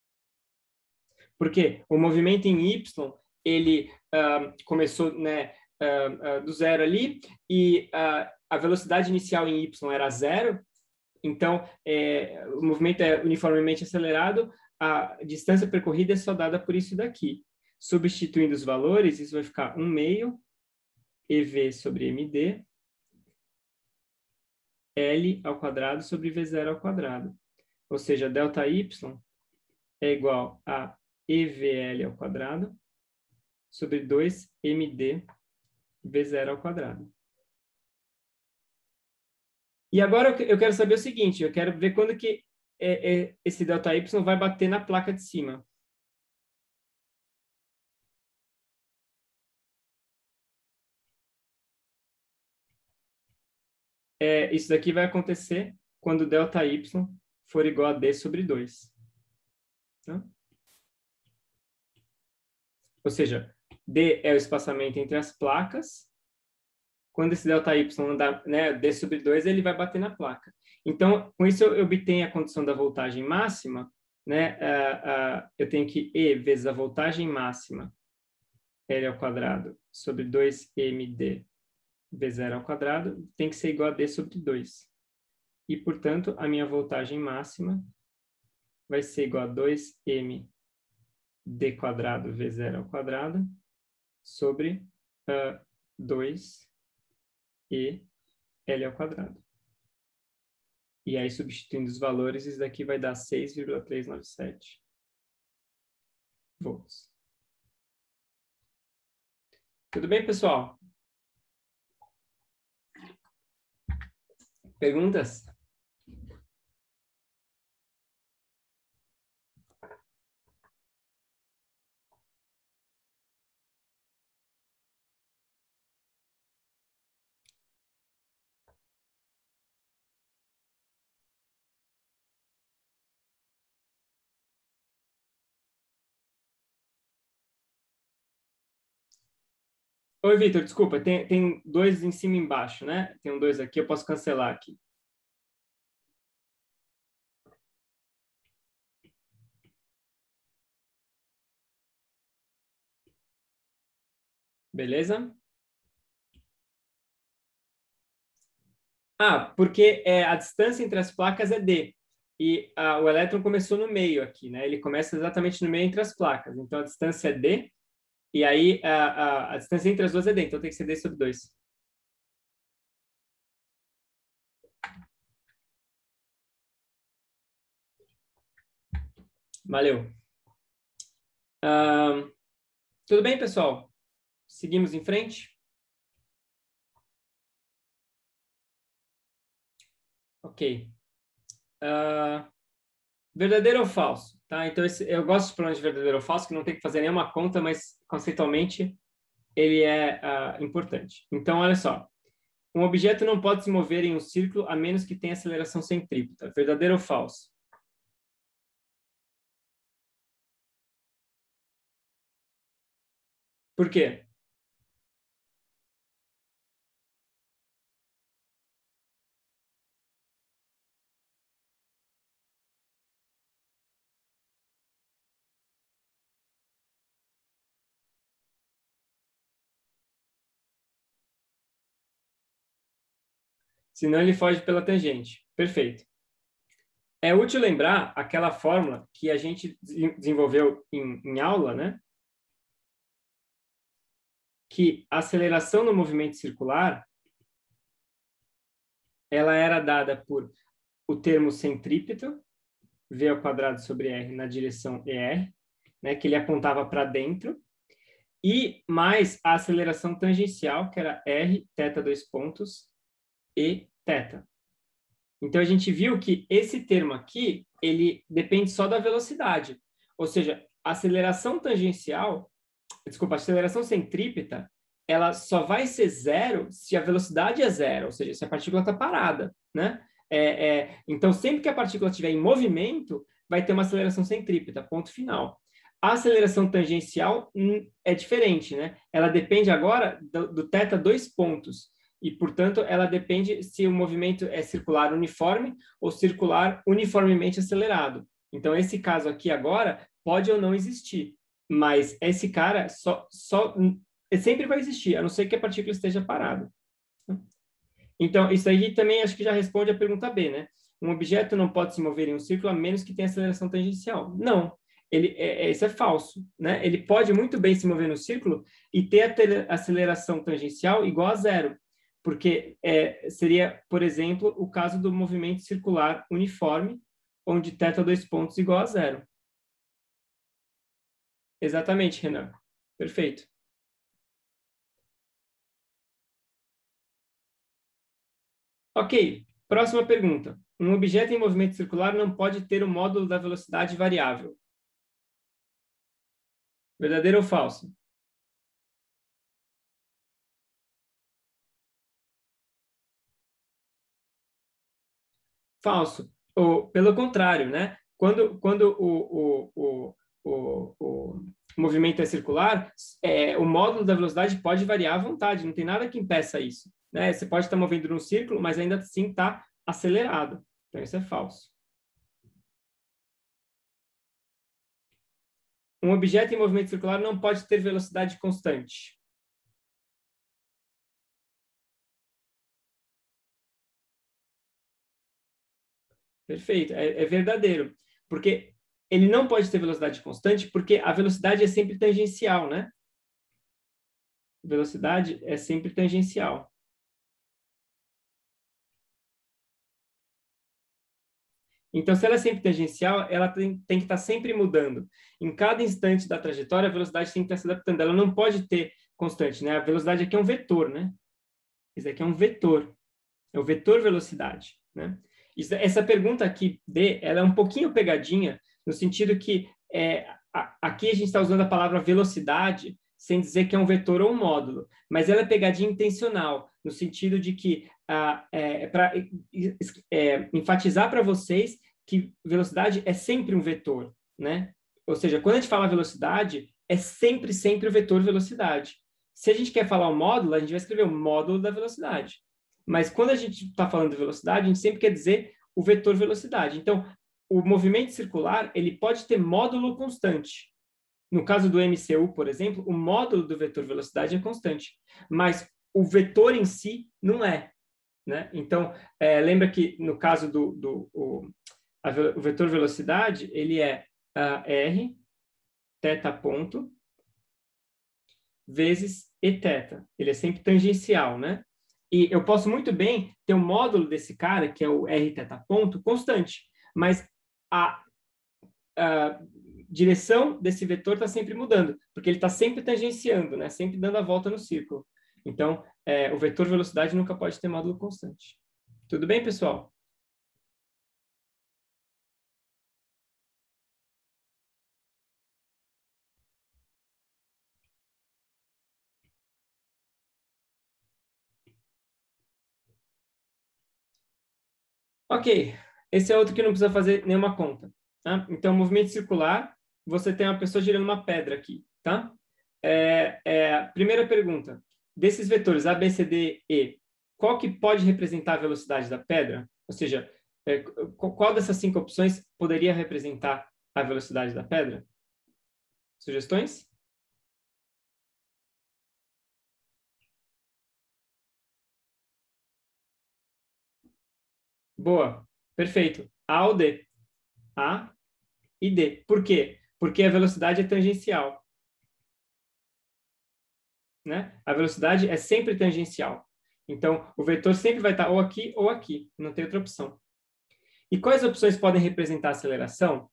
Porque o movimento em y, ele começou, né, do zero ali, e a velocidade inicial em y era zero, então o movimento é uniformemente acelerado, a distância percorrida é só dada por isso daqui. Substituindo os valores, isso vai ficar 1/2 EV sobre MD, L ao quadrado sobre V0 ao quadrado. Ou seja, delta Y é igual a EVL ao quadrado sobre 2MD V0 ao quadrado. E agora eu quero saber o seguinte, eu quero ver quando que esse delta Y vai bater na placa de cima. Isso daqui vai acontecer quando delta Y for igual a D sobre 2. Tá? Ou seja, D é o espaçamento entre as placas. Quando esse delta Y andar, né, D sobre 2, ele vai bater na placa. Então, com isso eu obtenho a condição da voltagem máxima, né? Eu tenho que E vezes a voltagem máxima, L ao quadrado, sobre 2MD V0 ao quadrado, tem que ser igual a D sobre 2. E, portanto, a minha voltagem máxima vai ser igual a 2M D quadrado V0 ao quadrado sobre 2 e L ao quadrado. E aí, substituindo os valores, isso daqui vai dar 6,397 volts. Tudo bem, pessoal? Perguntas? Oi, Vitor, desculpa, tem 2 em cima e embaixo, né? Tem um 2 aqui, eu posso cancelar aqui. Beleza? Porque a distância entre as placas é D. E o elétron começou no meio aqui, né? Ele começa exatamente no meio entre as placas. Então, a distância é D. E aí, a distância entre as duas é D. Então, tem que ser D sobre 2. Valeu. Tudo bem, pessoal? Seguimos em frente? Ok. Verdadeiro ou falso? Tá? Então, eu gosto de problemas de verdadeiro ou falso, que não tem que fazer nenhuma conta, mas conceitualmente ele é importante. Então, olha só. Um objeto não pode se mover em um círculo a menos que tenha aceleração centrípeta. Verdadeiro ou falso? Por quê? Senão ele foge pela tangente. Perfeito. É útil lembrar aquela fórmula que a gente desenvolveu em aula, né? Que a aceleração no movimento circular ela era dada por o termo centrípeto, V ao quadrado sobre R na direção ER, né, que ele apontava para dentro, e mais a aceleração tangencial, que era R, θ, dois pontos, e θ. Então, a gente viu que esse termo aqui, ele depende só da velocidade. Ou seja, a aceleração tangencial, desculpa, a aceleração centrípeta, ela só vai ser zero se a velocidade é zero, ou seja, se a partícula está parada, né? Então, sempre que a partícula estiver em movimento, vai ter uma aceleração centrípeta, ponto final. A aceleração tangencial é diferente, né? Ela depende agora do θ dois pontos, e, portanto, ela depende se o movimento é circular uniforme ou circular uniformemente acelerado. Então, esse caso aqui agora pode ou não existir, mas esse cara só sempre vai existir, a não ser que a partícula esteja parada. Então, isso aí também acho que já responde a pergunta B, né? Um objeto não pode se mover em um círculo a menos que tenha aceleração tangencial. Não, isso é falso, né? Ele pode muito bem se mover no círculo e ter a aceleração tangencial igual a zero, porque seria, por exemplo, o caso do movimento circular uniforme, onde θ dois pontos igual a zero. Exatamente, Renan. Perfeito. Ok, próxima pergunta. Um objeto em movimento circular não pode ter o módulo da velocidade variável. Verdadeiro ou falso? Falso. Pelo contrário, né? Quando o movimento é circular, o módulo da velocidade pode variar à vontade, não tem nada que impeça isso. Né? Você pode estar movendo num círculo, mas ainda assim está acelerado. Então, isso é falso. Um objeto em movimento circular não pode ter velocidade constante. Perfeito, é verdadeiro. Porque ele não pode ter velocidade constante, porque a velocidade é sempre tangencial, né? Velocidade é sempre tangencial. Então, se ela é sempre tangencial, ela tem que estar sempre mudando. Em cada instante da trajetória, a velocidade tem que estar se adaptando. Ela não pode ter constante, né? A velocidade aqui é um vetor, né? Isso aqui é um vetor. É o vetor velocidade, né? Essa pergunta aqui, D, ela é um pouquinho pegadinha, no sentido que aqui a gente está usando a palavra velocidade sem dizer que é um vetor ou um módulo, mas ela é pegadinha intencional, no sentido de que para enfatizar para vocês que velocidade é sempre um vetor, né? Ou seja, quando a gente fala velocidade, é sempre o vetor velocidade. Se a gente quer falar o módulo, a gente vai escrever o módulo da velocidade. Mas quando a gente está falando de velocidade, a gente sempre quer dizer o vetor velocidade. Então, o movimento circular, ele pode ter módulo constante. No caso do MCU, por exemplo, o módulo do vetor velocidade é constante, mas o vetor em si não é. Né? Então, lembra que no caso o vetor velocidade, ele é R, θ ponto, vezes Eθ. Ele é sempre tangencial, né? E eu posso muito bem ter um módulo desse cara, que é o Rθ ponto, constante, mas a direção desse vetor está sempre mudando, porque ele está sempre tangenciando, né? Sempre dando a volta no círculo. Então, o vetor velocidade nunca pode ter módulo constante. Tudo bem, pessoal? Ok, esse é outro que não precisa fazer nenhuma conta. Tá? Então, movimento circular, você tem uma pessoa girando uma pedra aqui. Tá? Primeira pergunta. Desses vetores A, B, C, D, E, qual que pode representar a velocidade da pedra? Ou seja, qual dessas 5 opções poderia representar a velocidade da pedra? Sugestões? Boa, perfeito. A ou D? A e D. Por quê? Porque a velocidade é tangencial. Né? A velocidade é sempre tangencial. Então, o vetor sempre vai estar ou aqui, não tem outra opção. E quais opções podem representar a aceleração?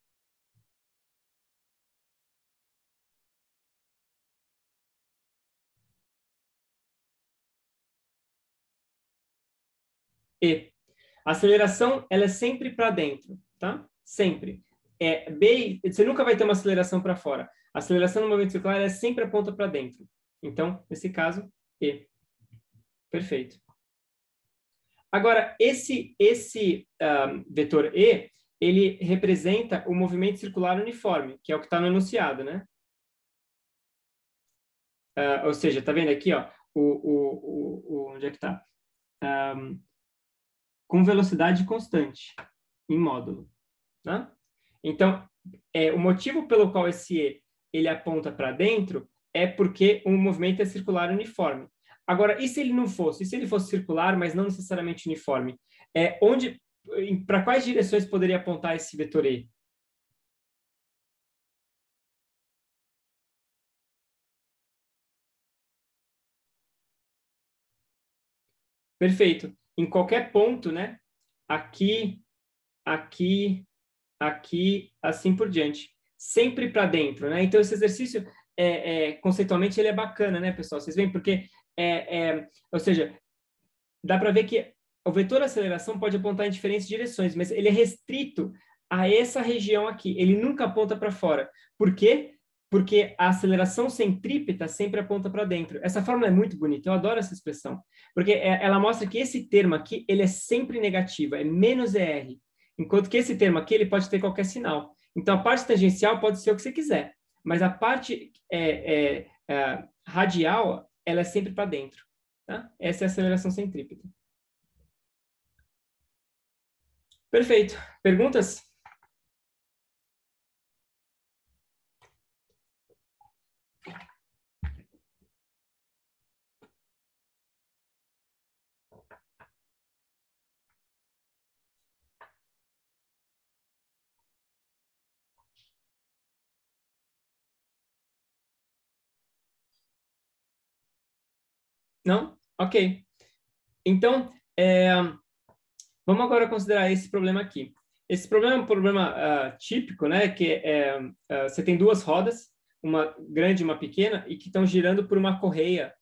E. A aceleração, ela é sempre para dentro, tá? Sempre. B, você nunca vai ter uma aceleração para fora. A aceleração no movimento circular é sempre aponta para dentro. Então, nesse caso, E. Perfeito. Agora, esse vetor E, ele representa o movimento circular uniforme, que é o que está no enunciado, né? Ou seja, tá vendo aqui, ó, onde é que está? Com velocidade constante, em módulo. Né? Então, o motivo pelo qual esse E ele aponta para dentro é porque o movimento é circular uniforme. Agora, e se ele não fosse? E se ele fosse circular, mas não necessariamente uniforme? Para quais direções poderia apontar esse vetor E? Perfeito. Em qualquer ponto, né? Aqui, aqui, aqui, assim por diante. Sempre para dentro, né? Então, esse exercício, conceitualmente, ele é bacana, né, pessoal? Vocês veem? Porque, ou seja, dá para ver que o vetor aceleração pode apontar em diferentes direções, mas ele é restrito a essa região aqui. Ele nunca aponta para fora. Por quê? Porque a aceleração centrípeta sempre aponta para dentro. Essa fórmula é muito bonita, eu adoro essa expressão, porque ela mostra que esse termo aqui, ele é sempre negativo, é menos ER, enquanto que esse termo aqui, ele pode ter qualquer sinal. Então, a parte tangencial pode ser o que você quiser, mas a parte radial, ela é sempre para dentro. Tá? Essa é a aceleração centrípeta. Perfeito. Perguntas? Não? Ok. Então, vamos agora considerar esse problema aqui. Esse problema é um problema típico, né? Que você tem duas rodas, uma grande e uma pequena, e que estão girando por uma correia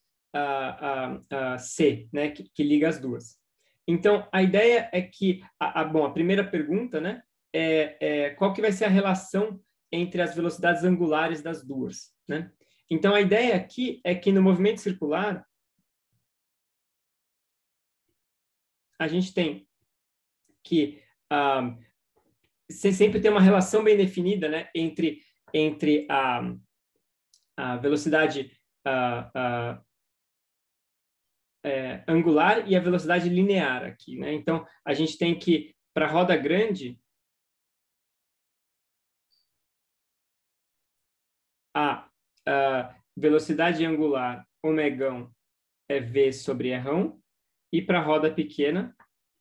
C, né? Que liga as duas. Então, a ideia é que, bom, a primeira pergunta, né? Qual que vai ser a relação entre as velocidades angulares das duas, né? Então, a ideia aqui é que no movimento circular, a gente tem que você sempre tem uma relação bem definida, né, entre a velocidade angular e a velocidade linear aqui, né? Então, a gente tem que, para a roda grande, a velocidade angular omegão é V sobre Rão, e para a roda pequena,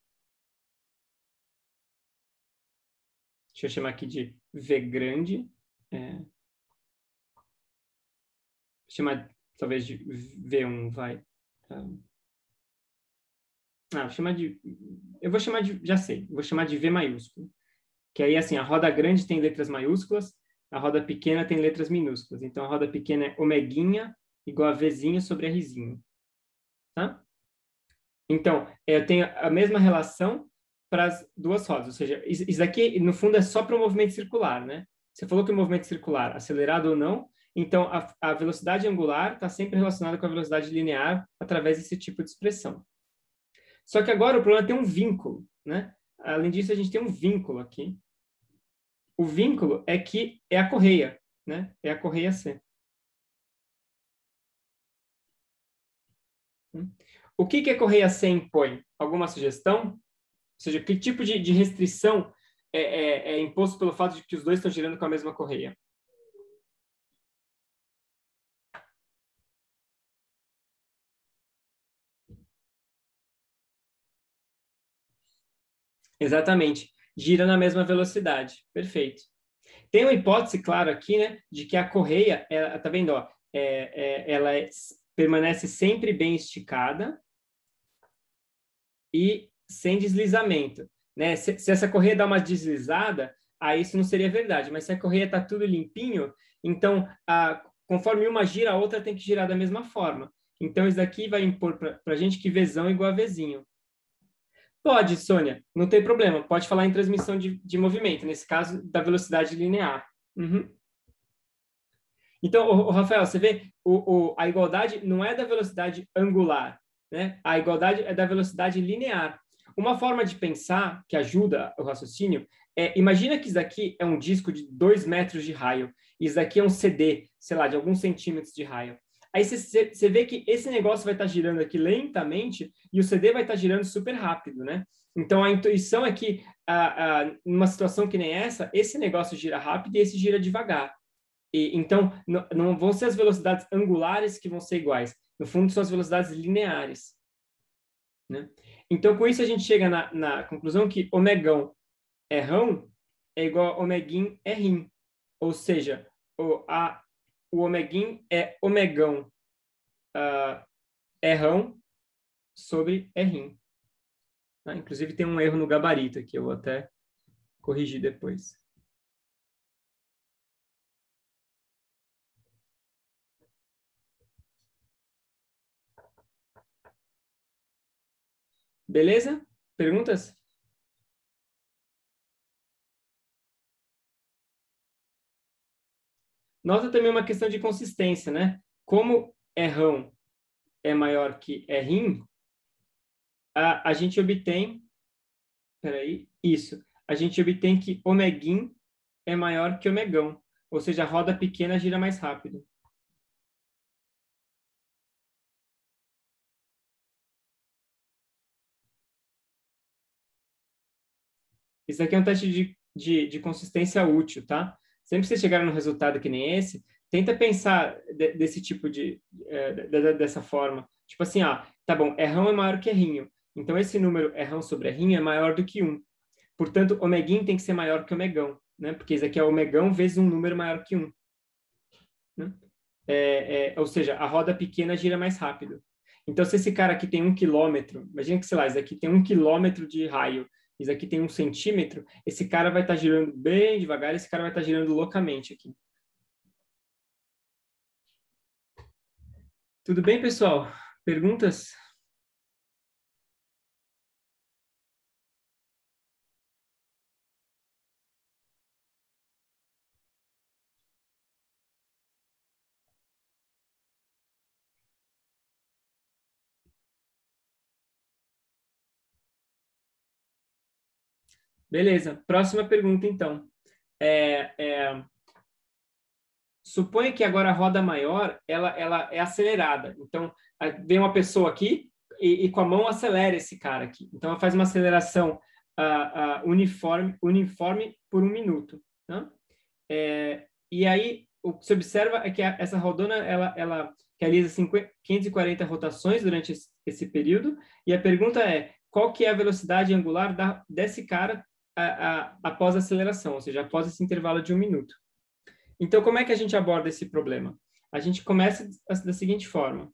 deixa eu chamar aqui de V grande, chamar talvez de V1, vai. Eu vou chamar de, já sei, vou chamar de V maiúsculo. Que aí, assim, a roda grande tem letras maiúsculas, a roda pequena tem letras minúsculas. Então, a roda pequena é omeguinha igual a Vzinho sobre Rzinho. Tá? Então, eu tenho a mesma relação para as duas rodas. Ou seja, isso daqui, no fundo, é só para o movimento circular, né? Você falou que o movimento circular, acelerado ou não, então a velocidade angular está sempre relacionada com a velocidade linear através desse tipo de expressão. Só que agora o problema é ter um vínculo, né? Além disso, a gente tem um vínculo aqui. O vínculo é que é a correia, né? É a correia C. O que a correia C impõe? Alguma sugestão? Ou seja, que tipo de restrição é imposto pelo fato de que os dois estão girando com a mesma correia? Exatamente. Gira na mesma velocidade. Perfeito. Tem uma hipótese, claro, aqui, né, de que a correia, tá vendo, ó, ela permanece sempre bem esticada e sem deslizamento, né? Se essa correia dá uma deslizada, aí isso não seria verdade, mas se a correia está tudo limpinho, então, conforme uma gira, a outra tem que girar da mesma forma. Então, isso daqui vai impor para a gente que Vzão igual a Vzinho. Pode, Sônia, não tem problema. Pode falar em transmissão de movimento, nesse caso, da velocidade linear. Uhum. Então, Rafael, você vê, a igualdade não é da velocidade angular, né? A igualdade é da velocidade linear. Uma forma de pensar que ajuda o raciocínio imagina que isso aqui é um disco de 2 metros de raio, e isso aqui é um CD, sei lá, de alguns centímetros de raio. Aí você vê que esse negócio vai estar girando aqui lentamente e o CD vai estar girando super rápido, né? Então, a intuição é que, numa situação que nem essa, esse negócio gira rápido e esse gira devagar. Então, não vão ser as velocidades angulares que vão ser iguais. No fundo, são as velocidades lineares. Né? Então, com isso, a gente chega na conclusão que omegão rão é igual a omeguim rim. Ou seja, o omeguim é omegão rão sobre rim. Ah, inclusive, tem um erro no gabarito aqui, eu vou até corrigir depois. Beleza? Perguntas? Nota também uma questão de consistência, né? Como rão é maior que rim, a gente obtém... Peraí, isso. A gente obtém que omeguim é maior que omegão. Ou seja, a roda pequena gira mais rápido. Isso aqui é um teste de consistência útil, tá? Sempre que vocês chegarem num resultado que nem esse, tenta pensar desse tipo dessa forma. Tipo assim, tá bom, rão é maior que rinho. Então, esse número rão sobre rinho é maior do que 1. Portanto, omeguim tem que ser maior que omegão, né? Porque isso aqui é omegão vezes um número maior que 1. Né? Ou seja, a roda pequena gira mais rápido. Então, se esse cara aqui tem 1 quilômetro, imagina que, sei lá, isso aqui tem 1 quilômetro de raio, isso aqui tem 1 centímetro, esse cara vai estar girando bem devagar, esse cara vai estar girando loucamente aqui. Tudo bem, pessoal? Perguntas? Beleza. Próxima pergunta, então. Suponha que agora a roda maior ela é acelerada. Então, vem uma pessoa aqui e com a mão acelera esse cara aqui. Então, ela faz uma aceleração uniforme por 1 minuto. Né? E aí, o que se observa é que essa rodona ela realiza 540 rotações durante esse período. E a pergunta é, qual que é a velocidade angular desse cara após a aceleração, ou seja, após esse intervalo de 1 minuto. Então, como é que a gente aborda esse problema? A gente começa da seguinte forma.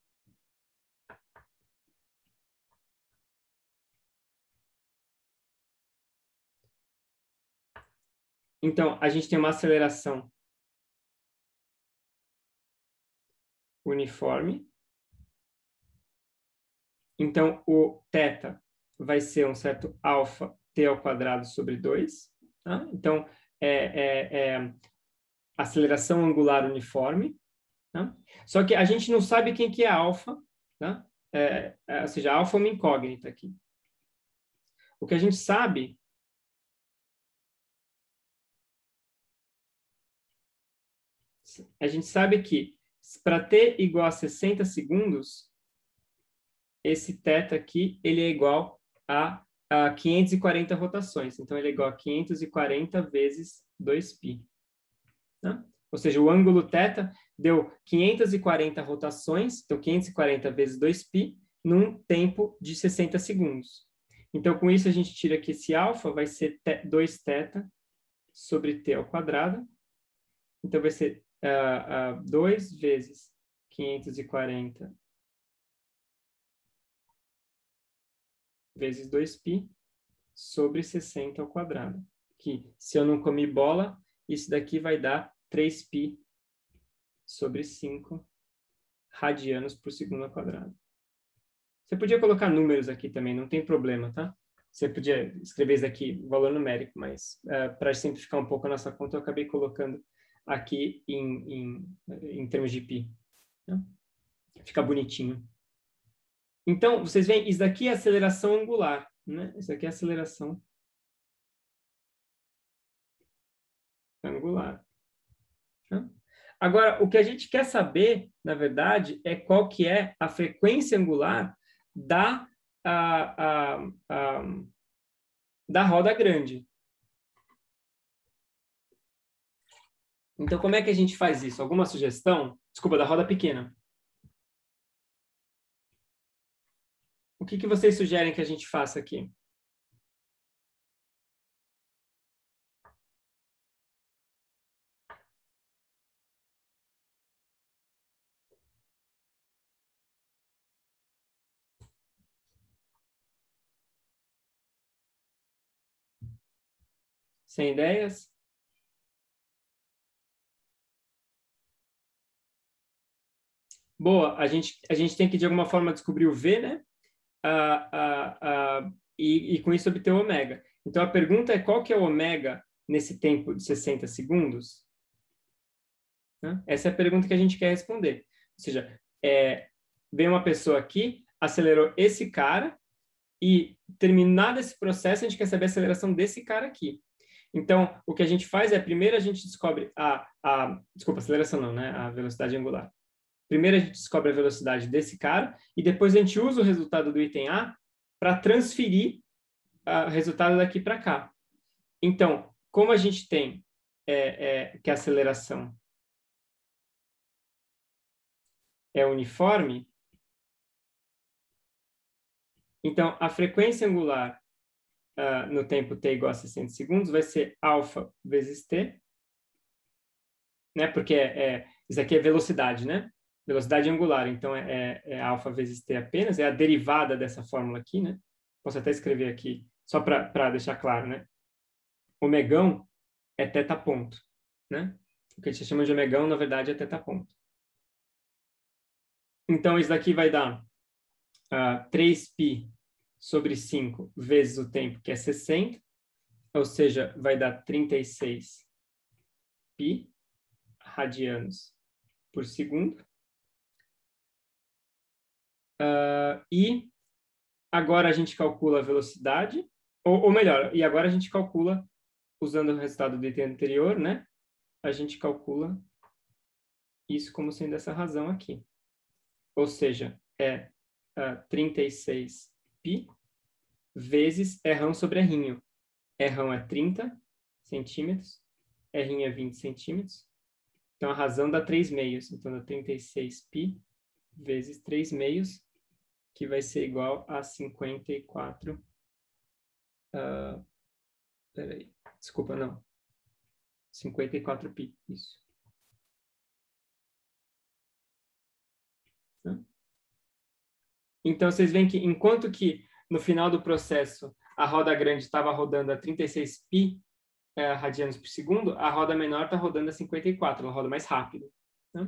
Então, a gente tem uma aceleração uniforme. Então, o θ vai ser um certo alfa t ao quadrado sobre 2. Tá? Então, aceleração angular uniforme. Tá? Só que a gente não sabe quem que é alfa. Tá? Ou seja, alfa é uma incógnita aqui. O que a gente sabe que para t igual a 60 segundos, esse θ aqui ele é igual a 540 rotações. Então, ele é igual a 540 vezes 2π. Né? Ou seja, o ângulo θ deu 540 rotações, então 540 vezes 2π, num tempo de 60 segundos. Então, com isso, a gente tira que esse alfa vai ser 2θ sobre t ao quadrado. Então, vai ser 2 vezes 540 vezes 2π sobre 60 ao quadrado. Que, se eu não comi bola, isso daqui vai dar 3π sobre 5 radianos por segundo ao quadrado. Você podia colocar números aqui também, não tem problema, tá? Você podia escrever isso aqui, valor numérico, mas para simplificar um pouco a nossa conta, eu acabei colocando aqui em termos de π. Né? Fica bonitinho. Então, vocês veem, isso daqui é aceleração angular. Né? Isso aqui é aceleração angular. Tá? Agora, o que a gente quer saber, na verdade, é qual que é a frequência angular da roda grande. Então, como é que a gente faz isso? Alguma sugestão? Desculpa, da roda pequena. O que vocês sugerem que a gente faça aqui? Sem ideias? Boa, a gente tem que, de alguma forma, descobrir o V, né? E com isso obter o ômega. Então, a pergunta é qual que é o ômega nesse tempo de 60 segundos? Né? Essa é a pergunta que a gente quer responder. Ou seja, vem uma pessoa aqui, acelerou esse cara, e terminado esse processo, a gente quer saber a aceleração desse cara aqui. Então, o que a gente faz é, primeiro a gente descobre desculpa, aceleração não, né? A velocidade angular. Primeiro a gente descobre a velocidade desse cara e depois a gente usa o resultado do item A para transferir o resultado daqui para cá. Então, como a gente tem que a aceleração é uniforme, então a frequência angular no tempo t igual a 60 segundos vai ser alfa vezes t, né? Porque isso aqui é velocidade, né? Velocidade angular, então é alfa vezes t apenas, é a derivada dessa fórmula aqui, né? Posso até escrever aqui, só para deixar claro, né? Omegão é teta ponto, né? O que a gente chama de omegão, na verdade, é teta ponto. Então, isso daqui vai dar 3π sobre 5 vezes o tempo, que é 60, ou seja, vai dar 36π radianos por segundo. E agora a gente calcula a velocidade, ou melhor, e agora a gente calcula, usando o resultado do item anterior, né? A gente calcula isso como sendo essa razão aqui. Ou seja, 36π vezes Rão sobre Rzinho. Rão é 30 centímetros, Rzinho é 20 centímetros. Então, a razão dá 3 meios. Então, dá 36π vezes 3 meios, que vai ser igual a 54. Peraí. Desculpa, não. 54π, isso. Então, vocês veem que enquanto que no final do processo a roda grande estava rodando a 36π radianos por segundo, a roda menor está rodando a 54, ela roda mais rápido. Né?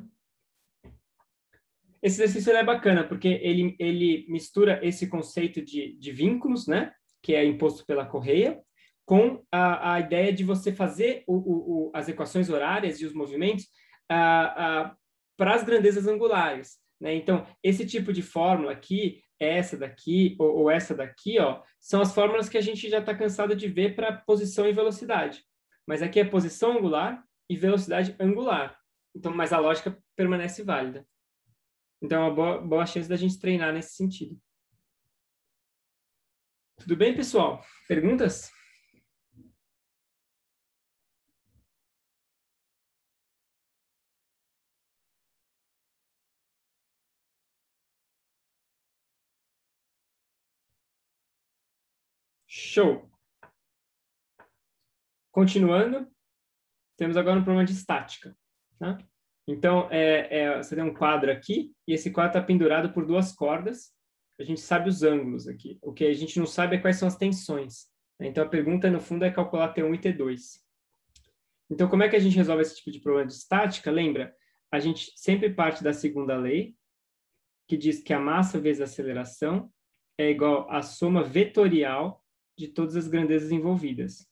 Esse exercício é bacana, porque ele mistura esse conceito de vínculos, né, que é imposto pela correia, com a ideia de você fazer as equações horárias e os movimentos para as grandezas angulares. Né? Então, esse tipo de fórmula aqui, essa daqui ou essa daqui, ó, são as fórmulas que a gente já está cansado de ver para posição e velocidade. Mas aqui é posição angular e velocidade angular. Então, mas a lógica permanece válida. Então, é uma boa chance da gente treinar nesse sentido. Tudo bem, pessoal? Perguntas? Show! Continuando, temos agora um problema de estática. Tá? Então, você tem um quadro aqui, e esse quadro está pendurado por duas cordas. A gente sabe os ângulos aqui. O que a gente não sabe é quais são as tensões. Né? Então, a pergunta, no fundo, é calcular T1 e T2. Então, como é que a gente resolve esse tipo de problema de estática? Lembra, a gente sempre parte da segunda lei, que diz que a massa vezes a aceleração é igual à soma vetorial de todas as grandezas envolvidas.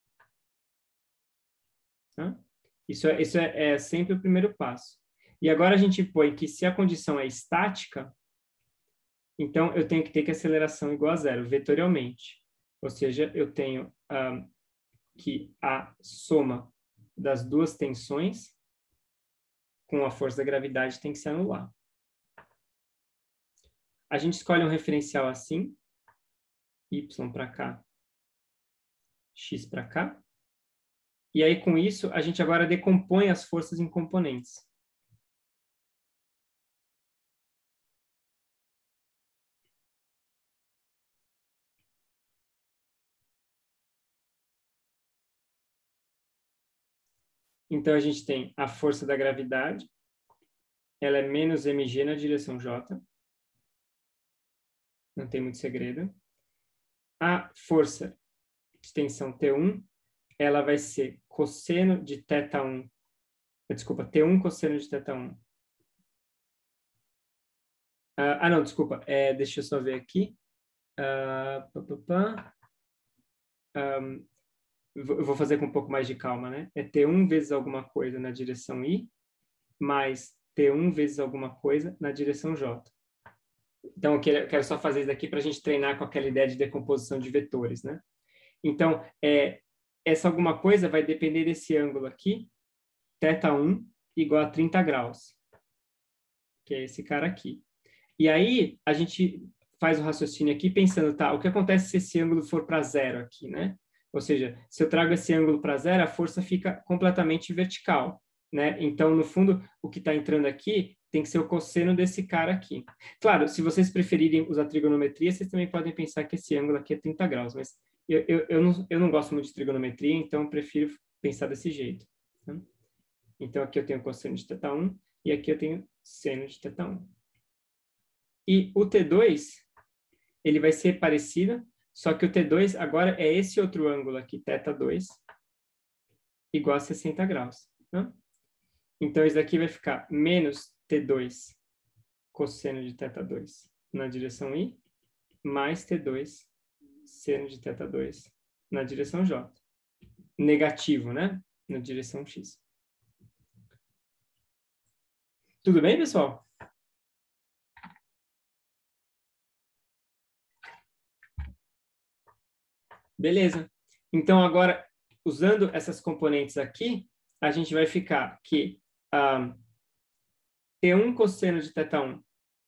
Tá? Isso é sempre o primeiro passo. E agora a gente põe que se a condição é estática, então eu tenho que ter que a aceleração igual a zero, vetorialmente. Ou seja, eu tenho que a soma das duas tensões com a força da gravidade tem que se anular. A gente escolhe um referencial assim, y para cá, x para cá. E aí, com isso, a gente agora decompõe as forças em componentes. Então, a gente tem a força da gravidade, ela é menos mg na direção j. Não tem muito segredo. A força de tensão T1, ela vai ser cosseno de θ1. Desculpa, T1 cosseno de θ1. Não, desculpa. Deixa eu só ver aqui. Eu vou fazer com um pouco mais de calma, né? É T1 vezes alguma coisa na direção I, mais T1 vezes alguma coisa na direção J. Então, eu quero só fazer isso daqui para a gente treinar com aquela ideia de decomposição de vetores, né? Então, essa alguma coisa vai depender desse ângulo aqui, θ1 igual a 30 graus, que é esse cara aqui. E aí, a gente faz o raciocínio aqui pensando, tá, o que acontece se esse ângulo for para zero aqui, né? Ou seja, se eu trago esse ângulo para zero, a força fica completamente vertical, né? Então, no fundo, o que está entrando aqui tem que ser o cosseno desse cara aqui. Claro, se vocês preferirem usar trigonometria, vocês também podem pensar que esse ângulo aqui é 30 graus, mas eu não gosto muito de trigonometria, então eu prefiro pensar desse jeito. Tá? Então, aqui eu tenho cosseno de θ1 e aqui eu tenho seno de θ1. E o T2, ele vai ser parecido, só que o T2 agora é esse outro ângulo aqui, θ2, igual a 60 graus. Né? Então, isso daqui vai ficar menos T2 cosseno de θ2 na direção I, mais T2 seno de θ2 na direção J. Negativo, né? Na direção X. Tudo bem, pessoal? Beleza. Então, agora, usando essas componentes aqui, a gente vai ficar que T1 cosseno de θ1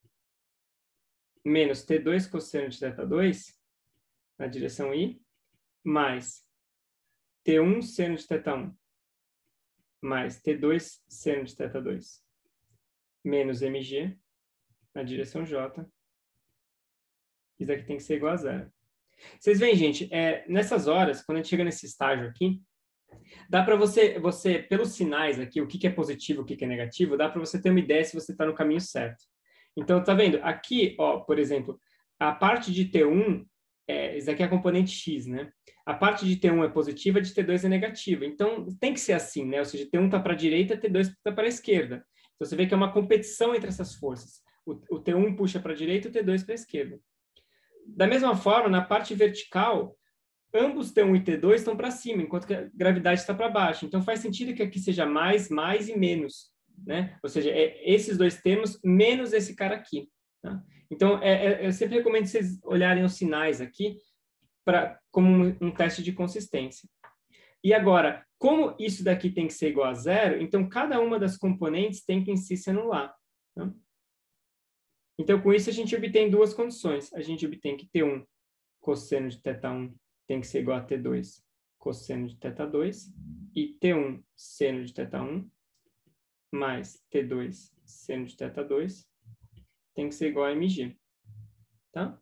menos T2 cosseno de θ2 na direção I, mais T1 seno de θ1 mais T2 seno de θ2 menos mg na direção J. Isso aqui tem que ser igual a zero. Vocês veem, gente, nessas horas, quando a gente chega nesse estágio aqui, dá para você, pelos sinais aqui, o que é positivo, o que é negativo, dá para você ter uma ideia se você está no caminho certo. Então, tá vendo? Aqui, ó, por exemplo, a parte de T1, isso aqui é a componente X, né? A parte de T1 é positiva, de T2 é negativa. Então, tem que ser assim, né? Ou seja, T1 está para a direita, T2 está para a esquerda. Então, você vê que é uma competição entre essas forças. O T1 puxa para a direita e o T2 para a esquerda. Da mesma forma, na parte vertical, ambos T1 e T2 estão para cima, enquanto que a gravidade está para baixo. Então, faz sentido que aqui seja mais e menos, né? Ou seja, esses dois termos menos esse cara aqui. Tá? Então, eu sempre recomendo vocês olharem os sinais aqui como um teste de consistência. E agora, como isso daqui tem que ser igual a zero, então cada uma das componentes tem que em si se anular. Tá? Então, com isso, a gente obtém duas condições. A gente obtém que T1 cosseno de θ1 tem que ser igual a T2 cosseno de θ2 e T1 seno de θ1 mais T2 seno de θ2 tem que ser igual a mg. Tá?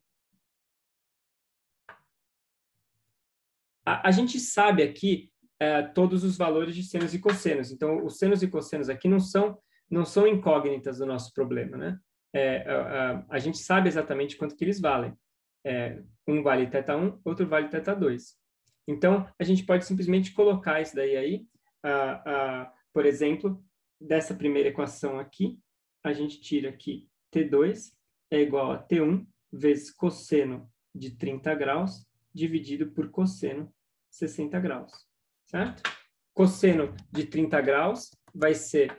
A gente sabe aqui todos os valores de senos e cossenos. Então, os senos e cossenos aqui não são incógnitas do nosso problema, né? A gente sabe exatamente quanto que eles valem. Um vale θ1, outro vale θ2. Então, a gente pode simplesmente colocar isso daí aí. Por exemplo, dessa primeira equação aqui, a gente tira aqui T2 é igual a T1 vezes cosseno de 30 graus dividido por cosseno 60 graus. Certo? Cosseno de 30 graus vai ser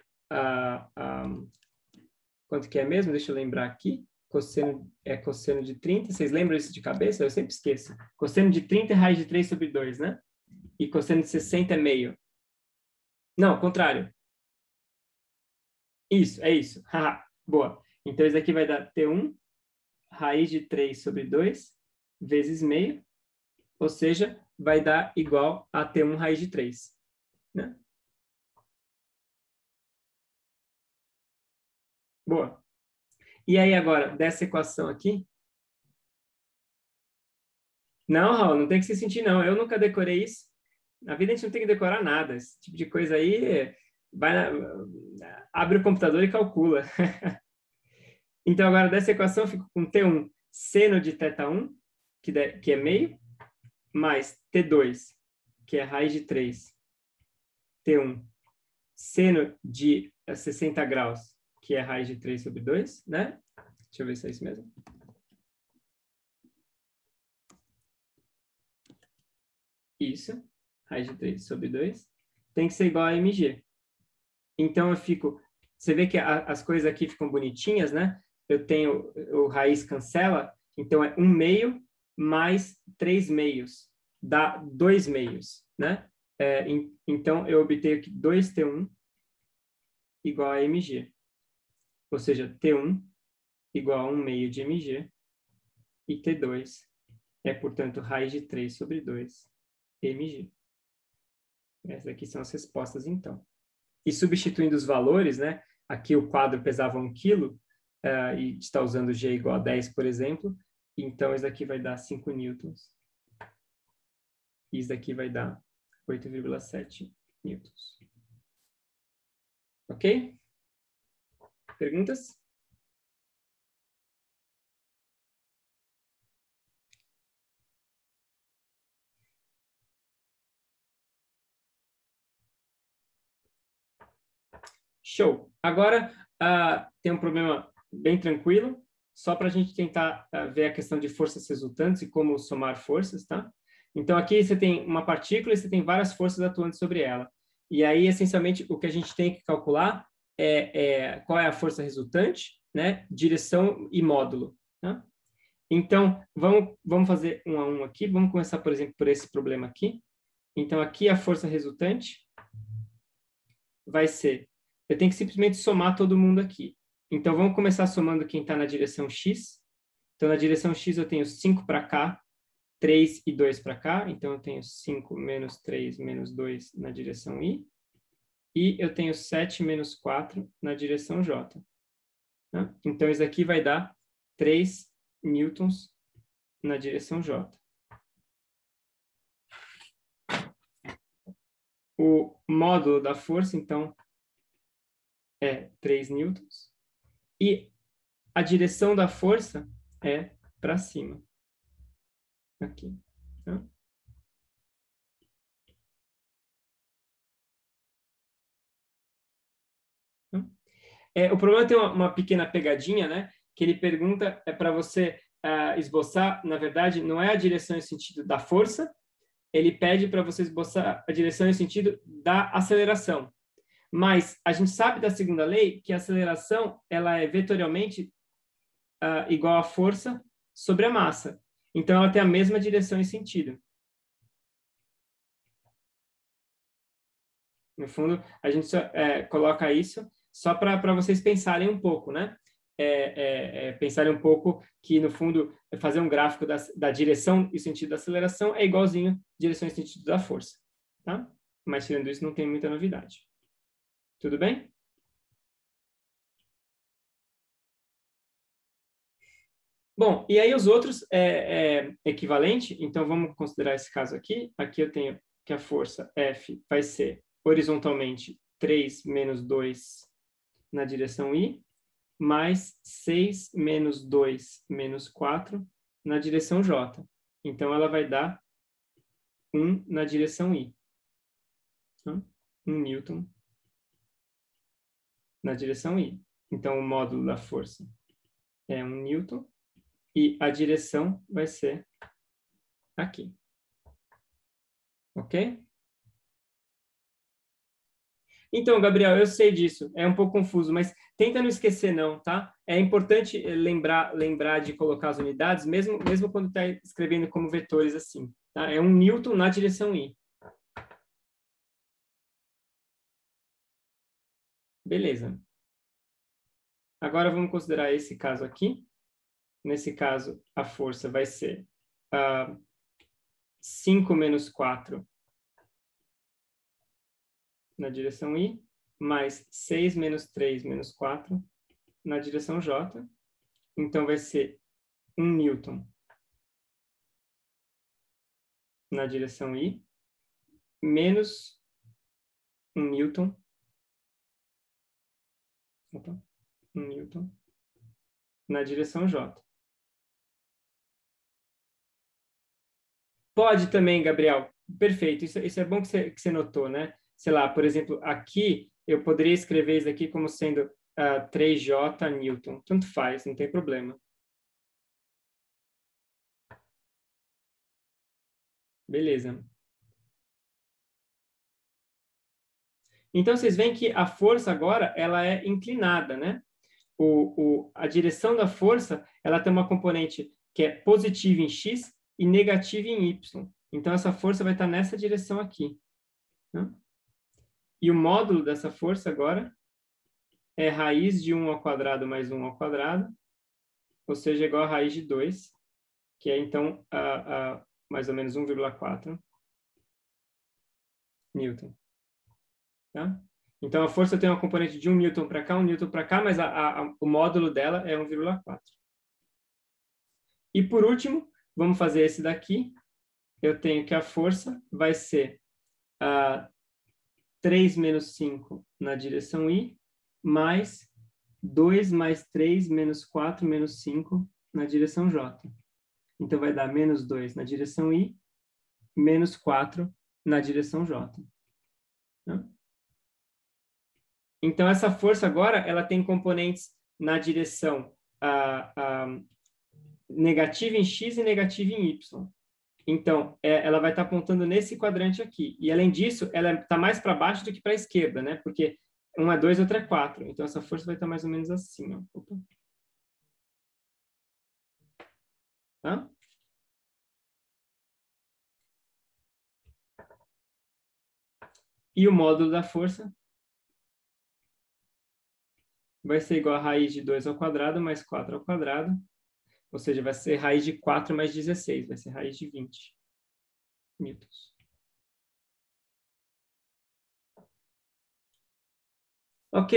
quanto que é mesmo? Deixa eu lembrar aqui. Cosseno é cosseno de 30. Vocês lembram isso de cabeça? Eu sempre esqueço. Cosseno de 30 é raiz de 3 sobre 2, né? E cosseno de 60 é meio. Não, contrário. Isso, é isso. Boa. Então, isso aqui vai dar T1 raiz de 3 sobre 2 vezes meio. Ou seja, vai dar igual a T1 raiz de 3. né? Boa. E aí agora, dessa equação aqui? Não, Raul, não tem que se sentir, não. Eu nunca decorei isso. Na vida a gente não tem que decorar nada. Esse tipo de coisa aí, abre o computador e calcula. Então, agora, dessa equação, eu fico com T1 seno de θ1, que é meio, mais T2, que é raiz de 3. T1 seno de 60 graus, que é raiz de 3 sobre 2, né? Deixa eu ver se é isso mesmo. Isso, raiz de 3 sobre 2, tem que ser igual a mg. Então, eu fico... Você vê que as coisas aqui ficam bonitinhas, né? Eu tenho o raiz cancela, então é 1 meio mais 3 meios, dá 2 meios, né? Então, eu obtenho aqui 2T1 igual a mg. Ou seja, T1 igual a 1 meio de mg e T2 é, portanto, raiz de 3 sobre 2 mg. Essas aqui são as respostas, então. E substituindo os valores, né? Aqui o quadro pesava 1 kg, e está usando G igual a 10, por exemplo. Então, isso aqui vai dar 5 newtons. E isso aqui vai dar 8,7 newtons. Ok? Perguntas? Show! Agora, tem um problema bem tranquilo, só para a gente tentar ver a questão de forças resultantes e como somar forças, tá? Então, aqui você tem uma partícula e você tem várias forças atuando sobre ela. E aí, essencialmente, o que a gente tem que calcular é qual é a força resultante, né? Direção e módulo, tá? Então, vamos fazer um a um aqui. Vamos começar, por exemplo, por esse problema aqui. Então, aqui a força resultante vai ser... Eu tenho que simplesmente somar todo mundo aqui. Então, vamos começar somando quem está na direção X. Então, na direção X eu tenho 5 para cá, 3 e 2 para cá. Então, eu tenho 5 menos 3 menos 2 na direção Y. E eu tenho 7 menos 4 na direção J. Né? Então, isso aqui vai dar 3 newtons na direção J. O módulo da força, então, é 3 newtons. E a direção da força é para cima. Aqui. Tá? O problema tem uma pequena pegadinha, né? Que ele pergunta para você esboçar, na verdade, não é a direção e sentido da força, ele pede para você esboçar a direção e sentido da aceleração. Mas a gente sabe da segunda lei que a aceleração ela é vetorialmente igual à força sobre a massa. Então, ela tem a mesma direção e sentido. No fundo, a gente coloca isso só para vocês pensarem um pouco, né? Pensarem um pouco que, no fundo, fazer um gráfico da direção e sentido da aceleração é igualzinho direção e sentido da força, tá? Mas, tirando isso, não tem muita novidade. Tudo bem? Bom, e aí os outros equivalente, então vamos considerar esse caso aqui. Aqui eu tenho que a força F vai ser horizontalmente 3 menos 2 na direção Y, mais 6 menos 2 menos 4 na direção J. Então, ela vai dar 1 na direção Y. 1 newton na direção Y. Então, o módulo da força é 1 newton e a direção vai ser aqui. Ok? Então, Gabriel, eu sei disso, é um pouco confuso, mas tenta não esquecer não, tá? É importante lembrar de colocar as unidades, mesmo quando está escrevendo como vetores assim, tá? É 1 newton na direção Y. Beleza. Agora vamos considerar esse caso aqui. Nesse caso, a força vai ser 5 menos 4 na direção I, mais 6 menos 3 menos 4 na direção J. Então, vai ser 1 newton na direção I, menos 1 newton, opa, 1 newton na direção J. Pode também, Gabriel. Perfeito. Isso é bom que você notou, né? Sei lá, por exemplo, aqui eu poderia escrever isso aqui como sendo 3J newton. Tanto faz, não tem problema. Beleza. Então, vocês veem que a força agora ela é inclinada, né? A direção da força ela tem uma componente que é positiva em x e negativa em y. Então, essa força vai estar nessa direção aqui. Né? E o módulo dessa força agora é raiz de 1 ao quadrado mais 1 ao quadrado, ou seja, igual a raiz de 2, que é, então, mais ou menos 1,4 newton. Tá? Então, a força tem uma componente de 1 newton para cá, 1 newton para cá, mas o módulo dela é 1,4. E, por último, vamos fazer esse daqui. Eu tenho que a força vai ser 3 menos 5 na direção I, mais 2 mais 3 menos 4 menos 5 na direção J. Então, vai dar menos 2 na direção I, menos 4 na direção J. Né? Então, essa força agora ela tem componentes na direção negativa em x e negativa em y. Então, ela vai estar apontando nesse quadrante aqui. E, além disso, ela está mais para baixo do que para a esquerda, né? Porque um é 2, outro é 4. Então, essa força vai estar mais ou menos assim. Ó. Opa. Tá? E o módulo da força vai ser igual a raiz de 2 ao quadrado mais 4 ao quadrado. Ou seja, vai ser raiz de 4 mais 16. Vai ser raiz de 20 newtons. Ok?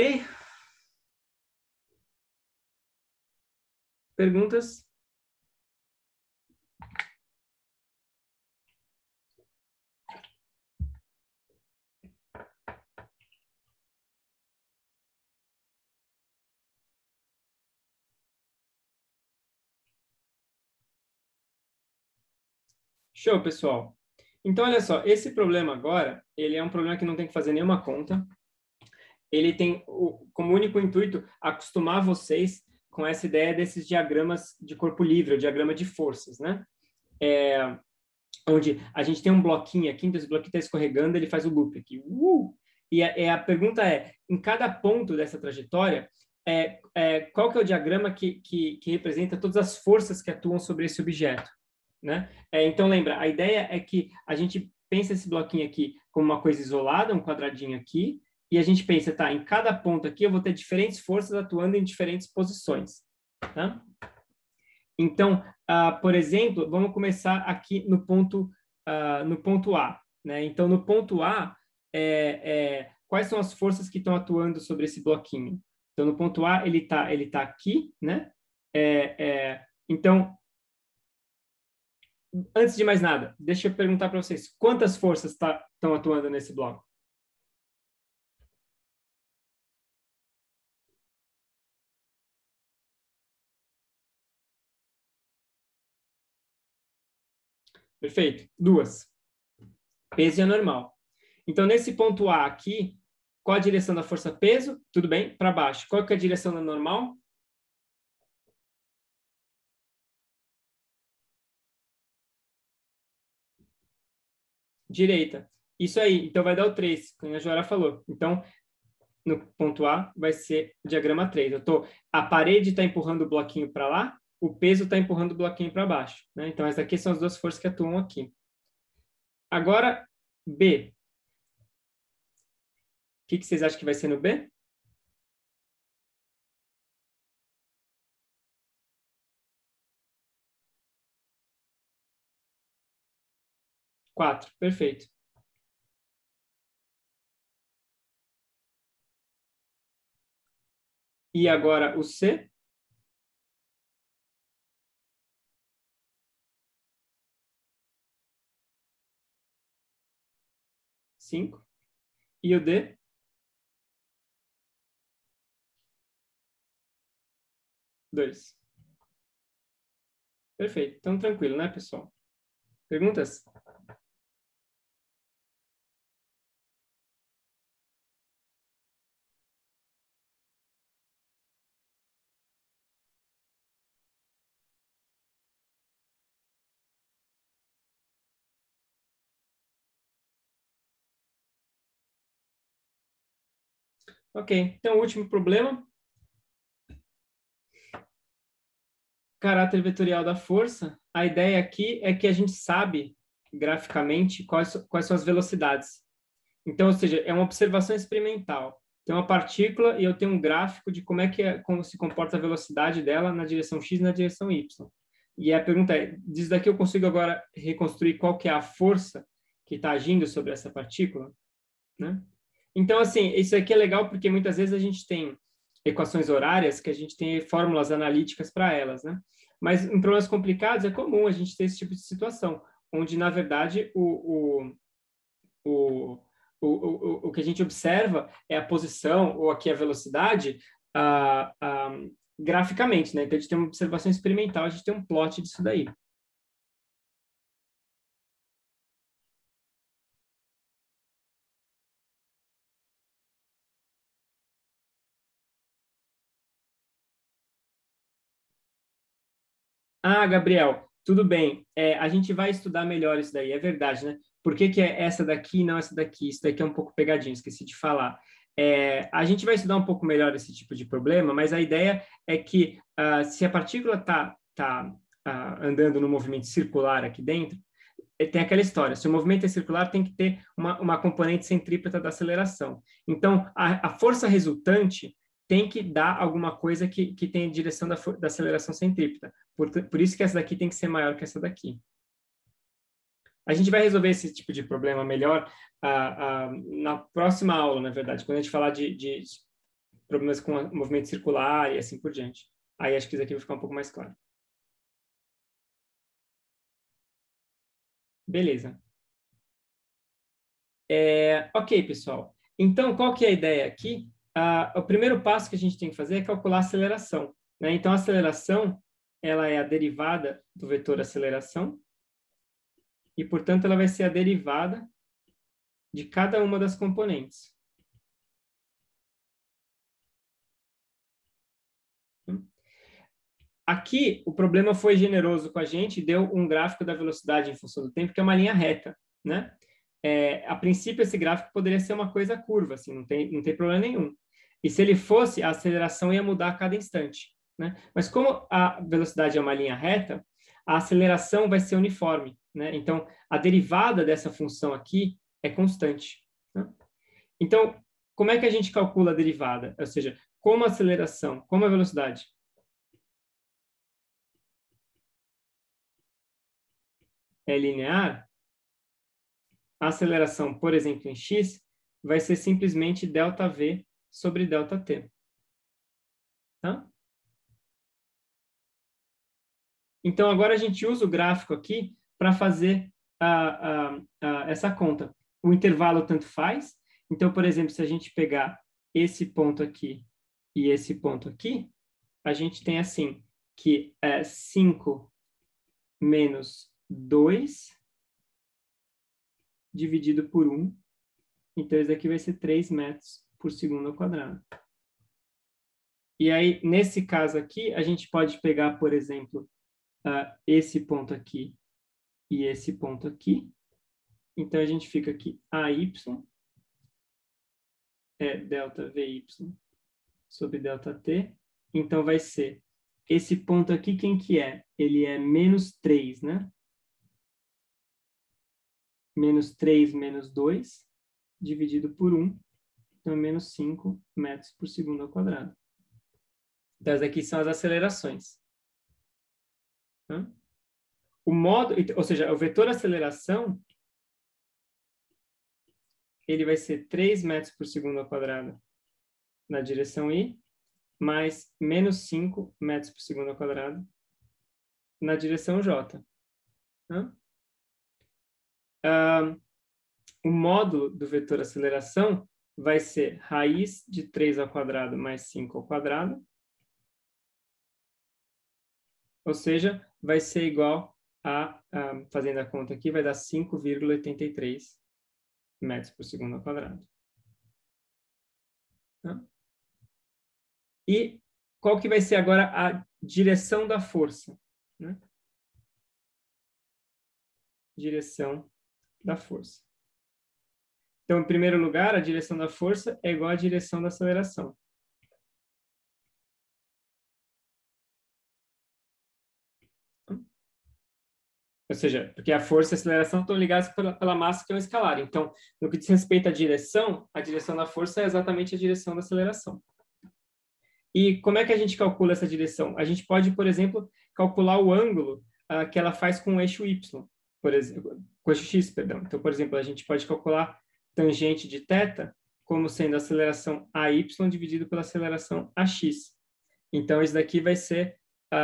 Perguntas? Show, pessoal. Então, olha só, esse problema agora, ele é um problema que não tem que fazer nenhuma conta. Ele tem como único intuito acostumar vocês com essa ideia desses diagramas de corpo livre, o diagrama de forças, né? Onde a gente tem um bloquinho aqui, então esse bloquinho está escorregando, ele faz o loop aqui. E a pergunta é, em cada ponto dessa trajetória, qual que é o diagrama que representa todas as forças que atuam sobre esse objeto? Né? Então, lembra, a ideia é que a gente pensa esse bloquinho aqui como uma coisa isolada, um quadradinho aqui, e a gente pensa, tá, em cada ponto aqui eu vou ter diferentes forças atuando em diferentes posições. Tá? Então, por exemplo, vamos começar aqui no ponto A. Né? Então, no ponto A, quais são as forças que estão atuando sobre esse bloquinho? Então, no ponto A, ele tá aqui, né? Então, antes de mais nada, deixa eu perguntar para vocês, quantas forças estão atuando nesse bloco? Perfeito. 2. Peso e anormal. Então, nesse ponto A aqui, qual a direção da força peso? Tudo bem, para baixo. Qual que é a direção da normal? Direita. Isso aí, então vai dar o 3, como a Joara falou. Então, no ponto A vai ser o diagrama 3. A parede está empurrando o bloquinho para lá, o peso está empurrando o bloquinho para baixo. Né? Então, essas aqui são as duas forças que atuam aqui. Agora, B. O que vocês acham que vai ser no B? 4, perfeito. E agora o C. 5. E o D? 2. Perfeito. Então, tranquilo, né, pessoal? Perguntas? Ok. Então, o último problema. Caráter vetorial da força. A ideia aqui é que a gente sabe, graficamente, quais são as velocidades. Então, ou seja, é uma observação experimental. Tem uma partícula e eu tenho um gráfico de como se comporta a velocidade dela na direção x e na direção y. E a pergunta é, disso daqui eu consigo agora reconstruir qual que é a força que está agindo sobre essa partícula? Né? Então, assim, isso aqui é legal porque muitas vezes a gente tem equações horárias que a gente tem fórmulas analíticas para elas, né? Mas em problemas complicados é comum a gente ter esse tipo de situação, onde, na verdade, o, o que a gente observa é a posição, ou aqui a velocidade, graficamente, né? Então, a gente tem uma observação experimental, a gente tem um plot disso daí. Ah, Gabriel, tudo bem. A gente vai estudar melhor isso daí, é verdade, né? Por que que é essa daqui e não essa daqui? Isso daqui é um pouco pegadinho, esqueci de falar. A gente vai estudar um pouco melhor esse tipo de problema, mas a ideia é que se a partícula está andando no movimento circular aqui dentro, tem aquela história, se o movimento é circular, tem que ter uma componente centrípeta da aceleração. Então, a força resultante tem que dar alguma coisa que tenha direção da aceleração centrípeta. Por isso que essa daqui tem que ser maior que essa daqui. A gente vai resolver esse tipo de problema melhor na próxima aula, na verdade, quando a gente falar de problemas com movimento circular e assim por diante. Aí acho que isso aqui vai ficar um pouco mais claro. Beleza. Ok, pessoal. Então, qual que é a ideia aqui? O primeiro passo que a gente tem que fazer é calcular a aceleração, né? Então, a aceleração, ela é a derivada do vetor aceleração e, portanto, ela vai ser a derivada de cada uma das componentes. Aqui, o problema foi generoso com a gente, deu um gráfico da velocidade em função do tempo, que é uma linha reta, né? A princípio, esse gráfico poderia ser uma coisa curva, assim, não tem problema nenhum. E se ele fosse, a aceleração ia mudar a cada instante, né? Mas como a velocidade é uma linha reta, a aceleração vai ser uniforme, né? Então, a derivada dessa função aqui é constante, né? Então, como é que a gente calcula a derivada? Ou seja, como a aceleração, como a velocidade é linear, a aceleração, por exemplo, em x, vai ser simplesmente ΔV sobre ΔT. Tá? Então, agora a gente usa o gráfico aqui para fazer essa conta. O intervalo tanto faz. Então, por exemplo, se a gente pegar esse ponto aqui e esse ponto aqui, a gente tem assim, que é 5 menos 2 dividido por 1. Então, isso aqui vai ser 3 metros por segundo ao quadrado. E aí, nesse caso aqui, a gente pode pegar, por exemplo, esse ponto aqui e esse ponto aqui. Então, a gente fica aqui AY é delta VY sobre delta T. Então, vai ser esse ponto aqui, quem que é? Ele é menos 3, né? Menos 3 menos 2 dividido por 1. Então, é menos 5 metros por segundo ao quadrado. Então, essas aqui são as acelerações. O modo, ou seja, o vetor aceleração, ele vai ser 3 metros por segundo ao quadrado na direção y mais menos 5 metros por segundo ao quadrado na direção J. Tá? O módulo do vetor aceleração vai ser raiz de 3 ao quadrado mais 5 ao quadrado. Ou seja, vai ser igual fazendo a conta aqui, vai dar 5,83 metros por segundo ao quadrado. Tá? E qual que vai ser agora a direção da força? Né? Direção da força. Então, em primeiro lugar, a direção da força é igual à direção da aceleração. Ou seja, porque a força e a aceleração estão ligadas pela massa, que é um escalar. Então, no que diz respeito à direção, a direção da força é exatamente a direção da aceleração. E como é que a gente calcula essa direção? A gente pode, por exemplo, calcular o ângulo que ela faz com o eixo Y, por exemplo, com o eixo X, perdão. Então, por exemplo, a gente pode calcular tangente de θ como sendo a aceleração AY dividido pela aceleração AX. Então, isso daqui vai ser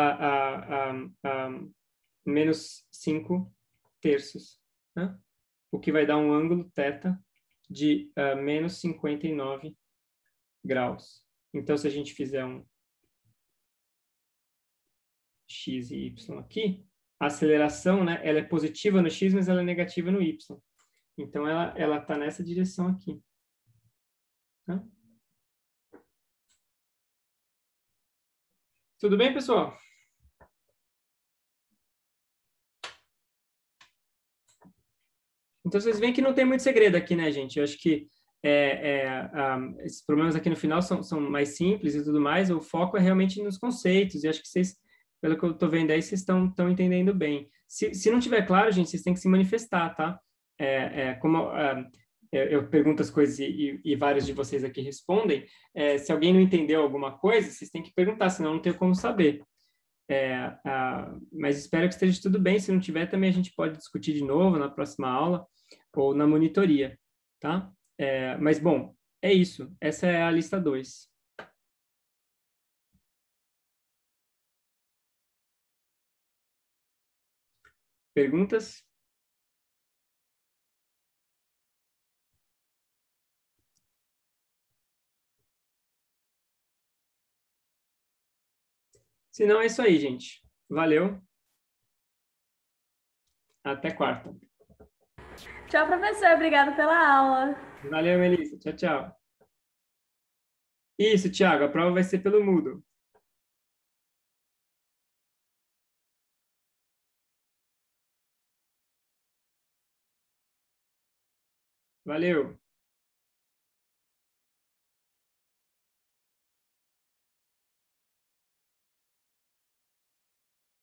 menos 5 terços, né? O que vai dar um ângulo θ de menos 59 graus. Então, se a gente fizer um x e y aqui, a aceleração, né, ela é positiva no x, mas ela é negativa no y. Então, ela está nessa direção aqui. Tá? Tudo bem, pessoal? Então, vocês veem que não tem muito segredo aqui, né, gente? Eu acho que esses problemas aqui no final são mais simples e tudo mais. O foco é realmente nos conceitos. E acho que vocês, pelo que eu estou vendo aí, vocês estão entendendo bem. Se não tiver claro, gente, vocês têm que se manifestar, tá? Eu pergunto as coisas e vários de vocês aqui respondem. Se alguém não entendeu alguma coisa, vocês têm que perguntar, senão não tem como saber. Mas espero que esteja tudo bem. Se não tiver, também a gente pode discutir de novo na próxima aula ou na monitoria, tá? Mas, bom, é isso. Essa é a lista 2. Perguntas? Se não, é isso aí, gente. Valeu. Até quarta. Tchau, professor. Obrigada pela aula. Valeu, Melissa. Tchau, tchau. Isso, Thiago. A prova vai ser pelo Moodle. Valeu.